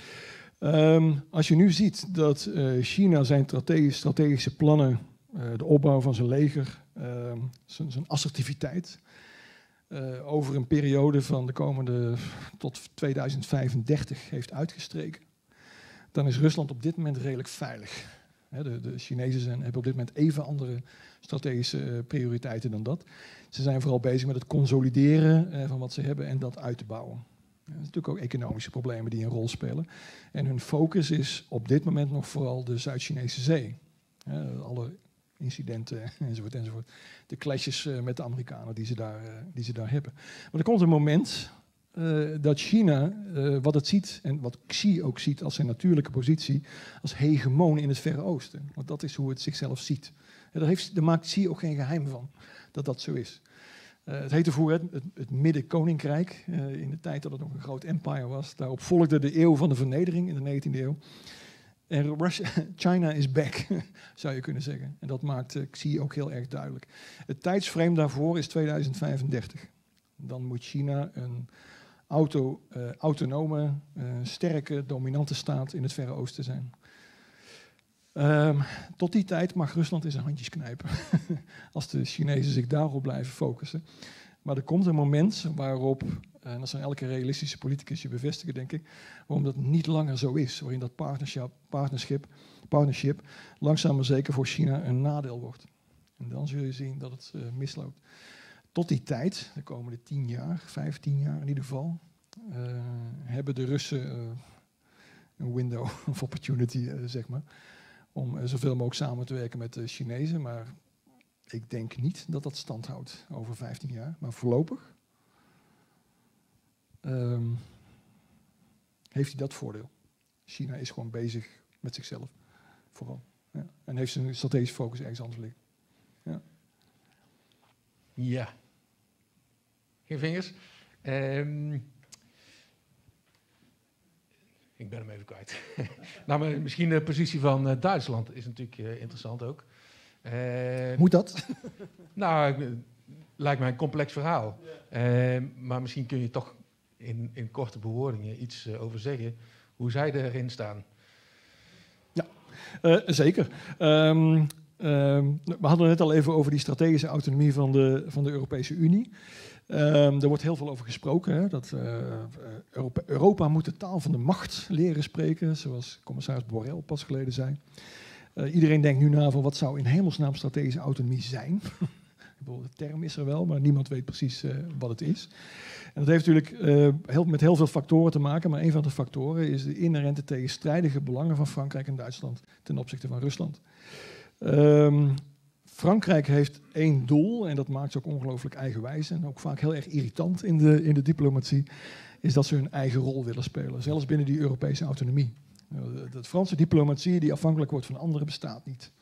Um, als je nu ziet dat uh, China zijn strategisch, strategische plannen, uh, de opbouw van zijn leger, uh, zijn, zijn assertiviteit, uh, over een periode van de komende tot tweeduizend vijfendertig heeft uitgestreken, dan is Rusland op dit moment redelijk veilig. De, de Chinezen zijn, hebben op dit moment even andere strategische uh, prioriteiten dan dat. Ze zijn vooral bezig met het consolideren uh, van wat ze hebben en dat uit te bouwen. Er zijn natuurlijk ook economische problemen die een rol spelen. En hun focus is op dit moment nog vooral de Zuid-Chinese Zee. Uh, alle incidenten enzovoort enzovoort. De clashes uh, met de Amerikanen die ze, daar, uh, die ze daar hebben. Maar er komt een moment uh, dat China, uh, wat het ziet en wat Xi ook ziet als zijn natuurlijke positie, als hegemoon in het Verre Oosten. Want dat is hoe het zichzelf ziet. En daar, heeft, daar maakt Xi ook geen geheim van, dat dat zo is. Uh, het heette vroeger het, het Midden-Koninkrijk, uh, in de tijd dat het nog een groot empire was. Daarop volgde de eeuw van de vernedering in de negentiende eeuw. En Russia, China is back, zou je kunnen zeggen. En dat maakt uh, Xi ook heel erg duidelijk. Het tijdsframe daarvoor is tweeduizend vijfendertig. Dan moet China een auto, uh, autonome, uh, sterke, dominante staat in het Verre Oosten zijn. Um, tot die tijd mag Rusland in zijn handjes knijpen. Als de Chinezen zich daarop blijven focussen. Maar er komt een moment waarop, en dat zijn elke realistische politicus je bevestigen denk ik, waarom dat niet langer zo is. Waarin dat partnership, partnership, partnership langzaam maar zeker voor China een nadeel wordt. En dan zul je zien dat het uh, misloopt. Tot die tijd, de komende tien jaar, vijftien jaar in ieder geval, uh, hebben de Russen uh, een window of opportunity, uh, zeg maar, om uh, zoveel mogelijk samen te werken met de Chinezen. Maar ik denk niet dat dat stand houdt over vijftien jaar. Maar voorlopig um, heeft hij dat voordeel. China is gewoon bezig met zichzelf, vooral. Ja. En heeft zijn strategische focus ergens anders liggen. Ja. Ja. Geen vingers. Um, ik ben hem even kwijt. nou, maar misschien de positie van uh, Duitsland is natuurlijk uh, interessant ook. Uh, Moet dat? nou, uh, lijkt mij een complex verhaal. Uh, maar misschien kun je toch in, in korte bewoordingen iets uh, over zeggen hoe zij erin staan. Ja, uh, zeker. Um, um, we hadden het net al even over die strategische autonomie van de, van de Europese Unie. Um, er wordt heel veel over gesproken. Hè, dat uh, Europa, Europa moet de taal van de macht leren spreken, zoals commissaris Borrell pas geleden zei. Uh, iedereen denkt nu na van wat zou in hemelsnaam strategische autonomie zijn. De term is er wel, maar niemand weet precies uh, wat het is. En dat heeft natuurlijk uh, heel, met heel veel factoren te maken, maar een van de factoren is de inherente tegenstrijdige belangen van Frankrijk en Duitsland ten opzichte van Rusland. Um, Frankrijk heeft één doel, en dat maakt ze ook ongelooflijk eigenwijs en ook vaak heel erg irritant in de, in de diplomatie, is dat ze hun eigen rol willen spelen, zelfs binnen die Europese autonomie. De, de Franse diplomatie die afhankelijk wordt van anderen bestaat niet.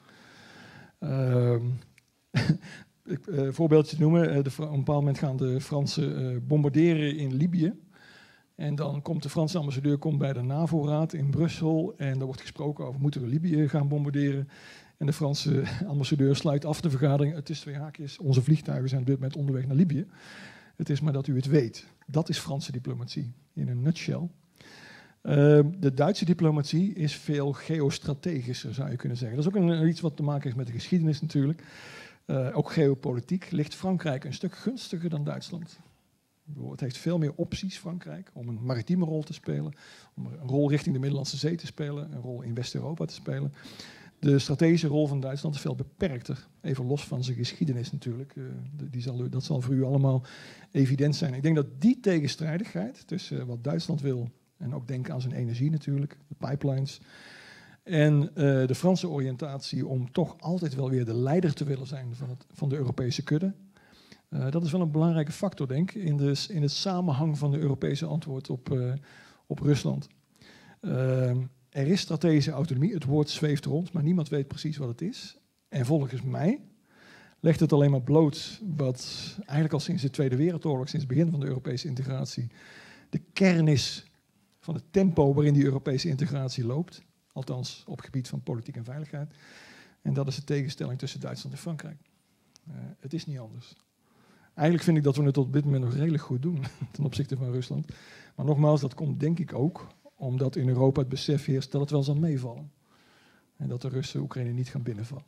Um, ik, uh, een voorbeeldje te noemen, uh, de, op een bepaald moment gaan de Fransen uh, bombarderen in Libië. En dan komt de Franse ambassadeur komt bij de NAVO-raad in Brussel en er wordt gesproken over moeten we Libië gaan bombarderen. En de Franse ambassadeur sluit af de vergadering. Het is twee haakjes, onze vliegtuigen zijn op dit moment onderweg naar Libië. Het is maar dat u het weet. Dat is Franse diplomatie in een nutshell. Uh, de Duitse diplomatie is veel geostrategischer, zou je kunnen zeggen. Dat is ook een, iets wat te maken heeft met de geschiedenis natuurlijk. Uh, ook geopolitiek ligt Frankrijk een stuk gunstiger dan Duitsland. Het heeft veel meer opties, Frankrijk, om een maritieme rol te spelen, om een rol richting de Middellandse Zee te spelen, een rol in West-Europa te spelen. De strategische rol van Duitsland is veel beperkter, even los van zijn geschiedenis natuurlijk. Uh, die zal, dat zal voor u allemaal evident zijn. Ik denk dat die tegenstrijdigheid tussen wat Duitsland wil en ook denken aan zijn energie natuurlijk, de pipelines, en uh, de Franse oriëntatie om toch altijd wel weer de leider te willen zijn van, het, van de Europese kudde, Uh, dat is wel een belangrijke factor, denk ik, in, de, in het samenhang van de Europese antwoord op, uh, op Rusland. Uh, er is strategische autonomie, het woord zweeft rond, maar niemand weet precies wat het is. En volgens mij legt het alleen maar bloot wat eigenlijk al sinds de Tweede Wereldoorlog, sinds het begin van de Europese integratie, de kern is van het tempo waarin die Europese integratie loopt. Althans, op het gebied van politiek en veiligheid. En dat is de tegenstelling tussen Duitsland en Frankrijk. Uh, het is niet anders. Eigenlijk vind ik dat we het tot dit moment nog redelijk goed doen ten opzichte van Rusland. Maar nogmaals, dat komt denk ik ook omdat in Europa het besef heerst dat het wel zal meevallen. En dat de Russen Oekraïne niet gaan binnenvallen.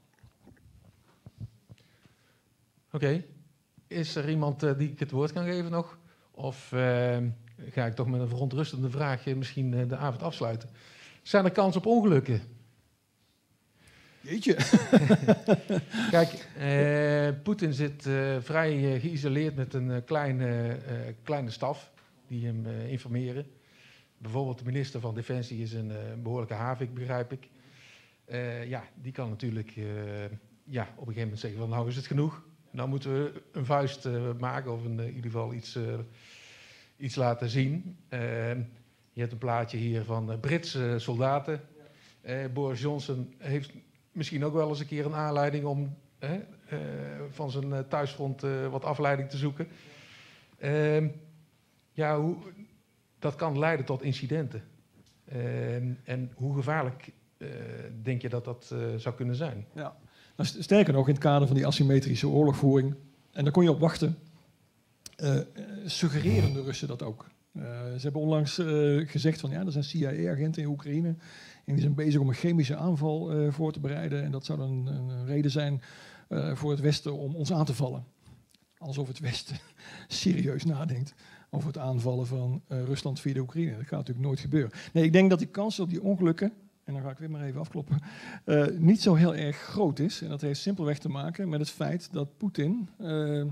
Oké. Okay. Is er iemand uh, die ik het woord kan geven nog? Of uh, ga ik toch met een verontrustende vraag uh, misschien uh, de avond afsluiten? Zijn er kans op ongelukken? Jeetje. Kijk, uh, Poetin zit uh, vrij uh, geïsoleerd met een uh, kleine, uh, kleine staf die hem uh, informeren. Bijvoorbeeld de minister van Defensie is een uh, behoorlijke havik, begrijp ik. Uh, ja, die kan natuurlijk uh, ja, op een gegeven moment zeggen van nou is het genoeg. Nou moeten we een vuist uh, maken of in uh, ieder geval iets, uh, iets laten zien. Uh, je hebt een plaatje hier van uh, Britse soldaten. Uh, Boris Johnson heeft misschien ook wel eens een keer een aanleiding om uh, uh, van zijn uh, thuisfront uh, wat afleiding te zoeken. Uh, ja, hoe, dat kan leiden tot incidenten. Uh, en hoe gevaarlijk uh, denk je dat dat uh, zou kunnen zijn? Ja. Nou, sterker nog, in het kader van die asymmetrische oorlogvoering, en daar kon je op wachten, uh, suggereren de Russen dat ook. Uh, ze hebben onlangs uh, gezegd van ja, er zijn C I A-agenten in Oekraïne en die zijn bezig om een chemische aanval uh, voor te bereiden en dat zou dan een, een reden zijn uh, voor het Westen om ons aan te vallen. Alsof het Westen serieus nadenkt over het aanvallen van uh, Rusland via de Oekraïne. Dat gaat natuurlijk nooit gebeuren. Nee, ik denk dat die kans op die ongelukken, en dan ga ik weer maar even afkloppen, uh, niet zo heel erg groot is. En dat heeft simpelweg te maken met het feit dat Poetin... Uh,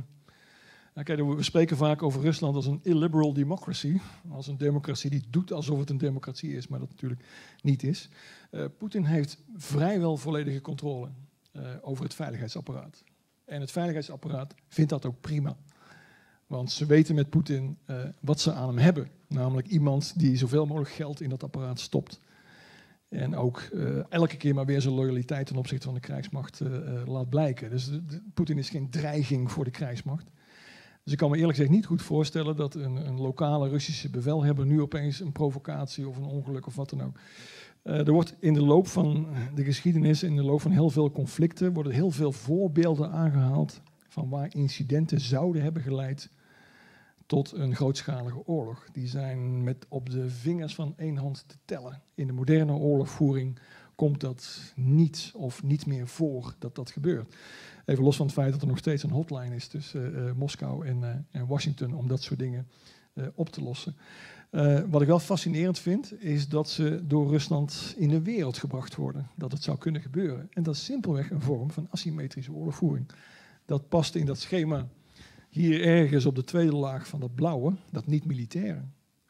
nou, kijk, we spreken vaak over Rusland als een illiberal democracy. Als een democratie die doet alsof het een democratie is, maar dat natuurlijk niet is. Uh, Poetin heeft vrijwel volledige controle uh, over het veiligheidsapparaat. En het veiligheidsapparaat vindt dat ook prima. Want ze weten met Poetin uh, wat ze aan hem hebben. Namelijk iemand die zoveel mogelijk geld in dat apparaat stopt. En ook uh, elke keer maar weer zijn loyaliteit ten opzichte van de krijgsmacht uh, uh, laat blijken. Dus de, de, Poetin is geen dreiging voor de krijgsmacht. Dus ik kan me eerlijk gezegd niet goed voorstellen dat een, een lokale Russische bevelhebber nu opeens een provocatie of een ongeluk of wat dan ook. Uh, er wordt in de loop van de geschiedenis, in de loop van heel veel conflicten, worden heel veel voorbeelden aangehaald van waar incidenten zouden hebben geleid tot een grootschalige oorlog. Die zijn met op de vingers van één hand te tellen. In de moderne oorlogvoering komt dat niet of niet meer voor dat dat gebeurt. Even los van het feit dat er nog steeds een hotline is tussen uh, Moskou en, uh, en Washington om dat soort dingen uh, op te lossen. Uh, wat ik wel fascinerend vind, is dat ze door Rusland in de wereld gebracht worden. Dat het zou kunnen gebeuren. En dat is simpelweg een vorm van asymmetrische oorlogvoering. Dat past in dat schema hier ergens op de tweede laag van dat blauwe, dat niet-militaire.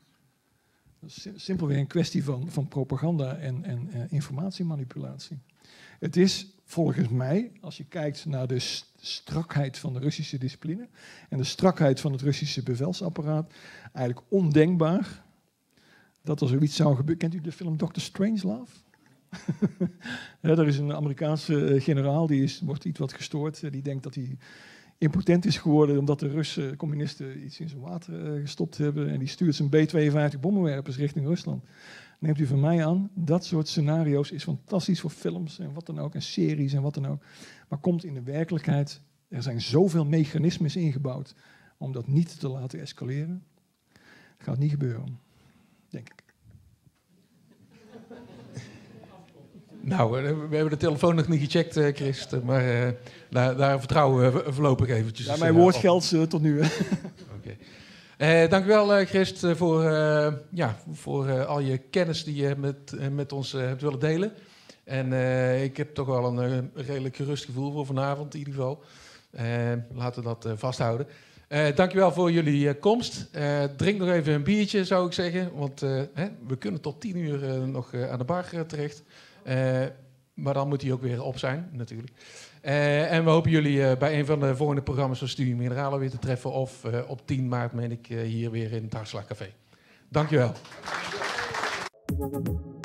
Dat is simpelweg een kwestie van, van propaganda en, en uh, informatiemanipulatie. Het is volgens mij, als je kijkt naar de strakheid van de Russische discipline en de strakheid van het Russische bevelsapparaat, eigenlijk ondenkbaar dat er zoiets zou gebeuren. Kent u de film doctor Strangelove? Ja, er is een Amerikaanse generaal, die is, wordt iets wat gestoord. Die denkt dat hij impotent is geworden omdat de Russen, communisten, iets in zijn water uh, gestopt hebben. En die stuurt zijn B tweeënvijftig bommenwerpers richting Rusland. Neemt u van mij aan, dat soort scenario's is fantastisch voor films en wat dan ook, en series en wat dan ook. Maar komt in de werkelijkheid, er zijn zoveel mechanismes ingebouwd om dat niet te laten escaleren. Het gaat niet gebeuren, denk ik. Nou, we hebben de telefoon nog niet gecheckt, Chris, maar uh, daar, daar vertrouwen we voorlopig eventjes. Ja, mijn woord geldt uh, tot nu. Oké. Okay. Uh, dank u wel, uh, Christ, uh, voor, uh, ja, voor uh, al je kennis die je met, uh, met ons uh, hebt willen delen. En uh, ik heb toch wel een, een redelijk gerust gevoel voor vanavond in ieder geval. Uh, laten we dat uh, vasthouden. Uh, dank u wel voor jullie uh, komst. Uh, drink nog even een biertje, zou ik zeggen. Want uh, hè, we kunnen tot tien uur uh, nog uh, aan de bar uh, terecht. Uh, Maar dan moet hij ook weer op zijn, natuurlijk. Uh, en we hopen jullie uh, bij een van de volgende programma's van Studium Mineralen weer te treffen. Of uh, op tien maart, meen ik, uh, hier weer in het Hartslag Café. Dankjewel.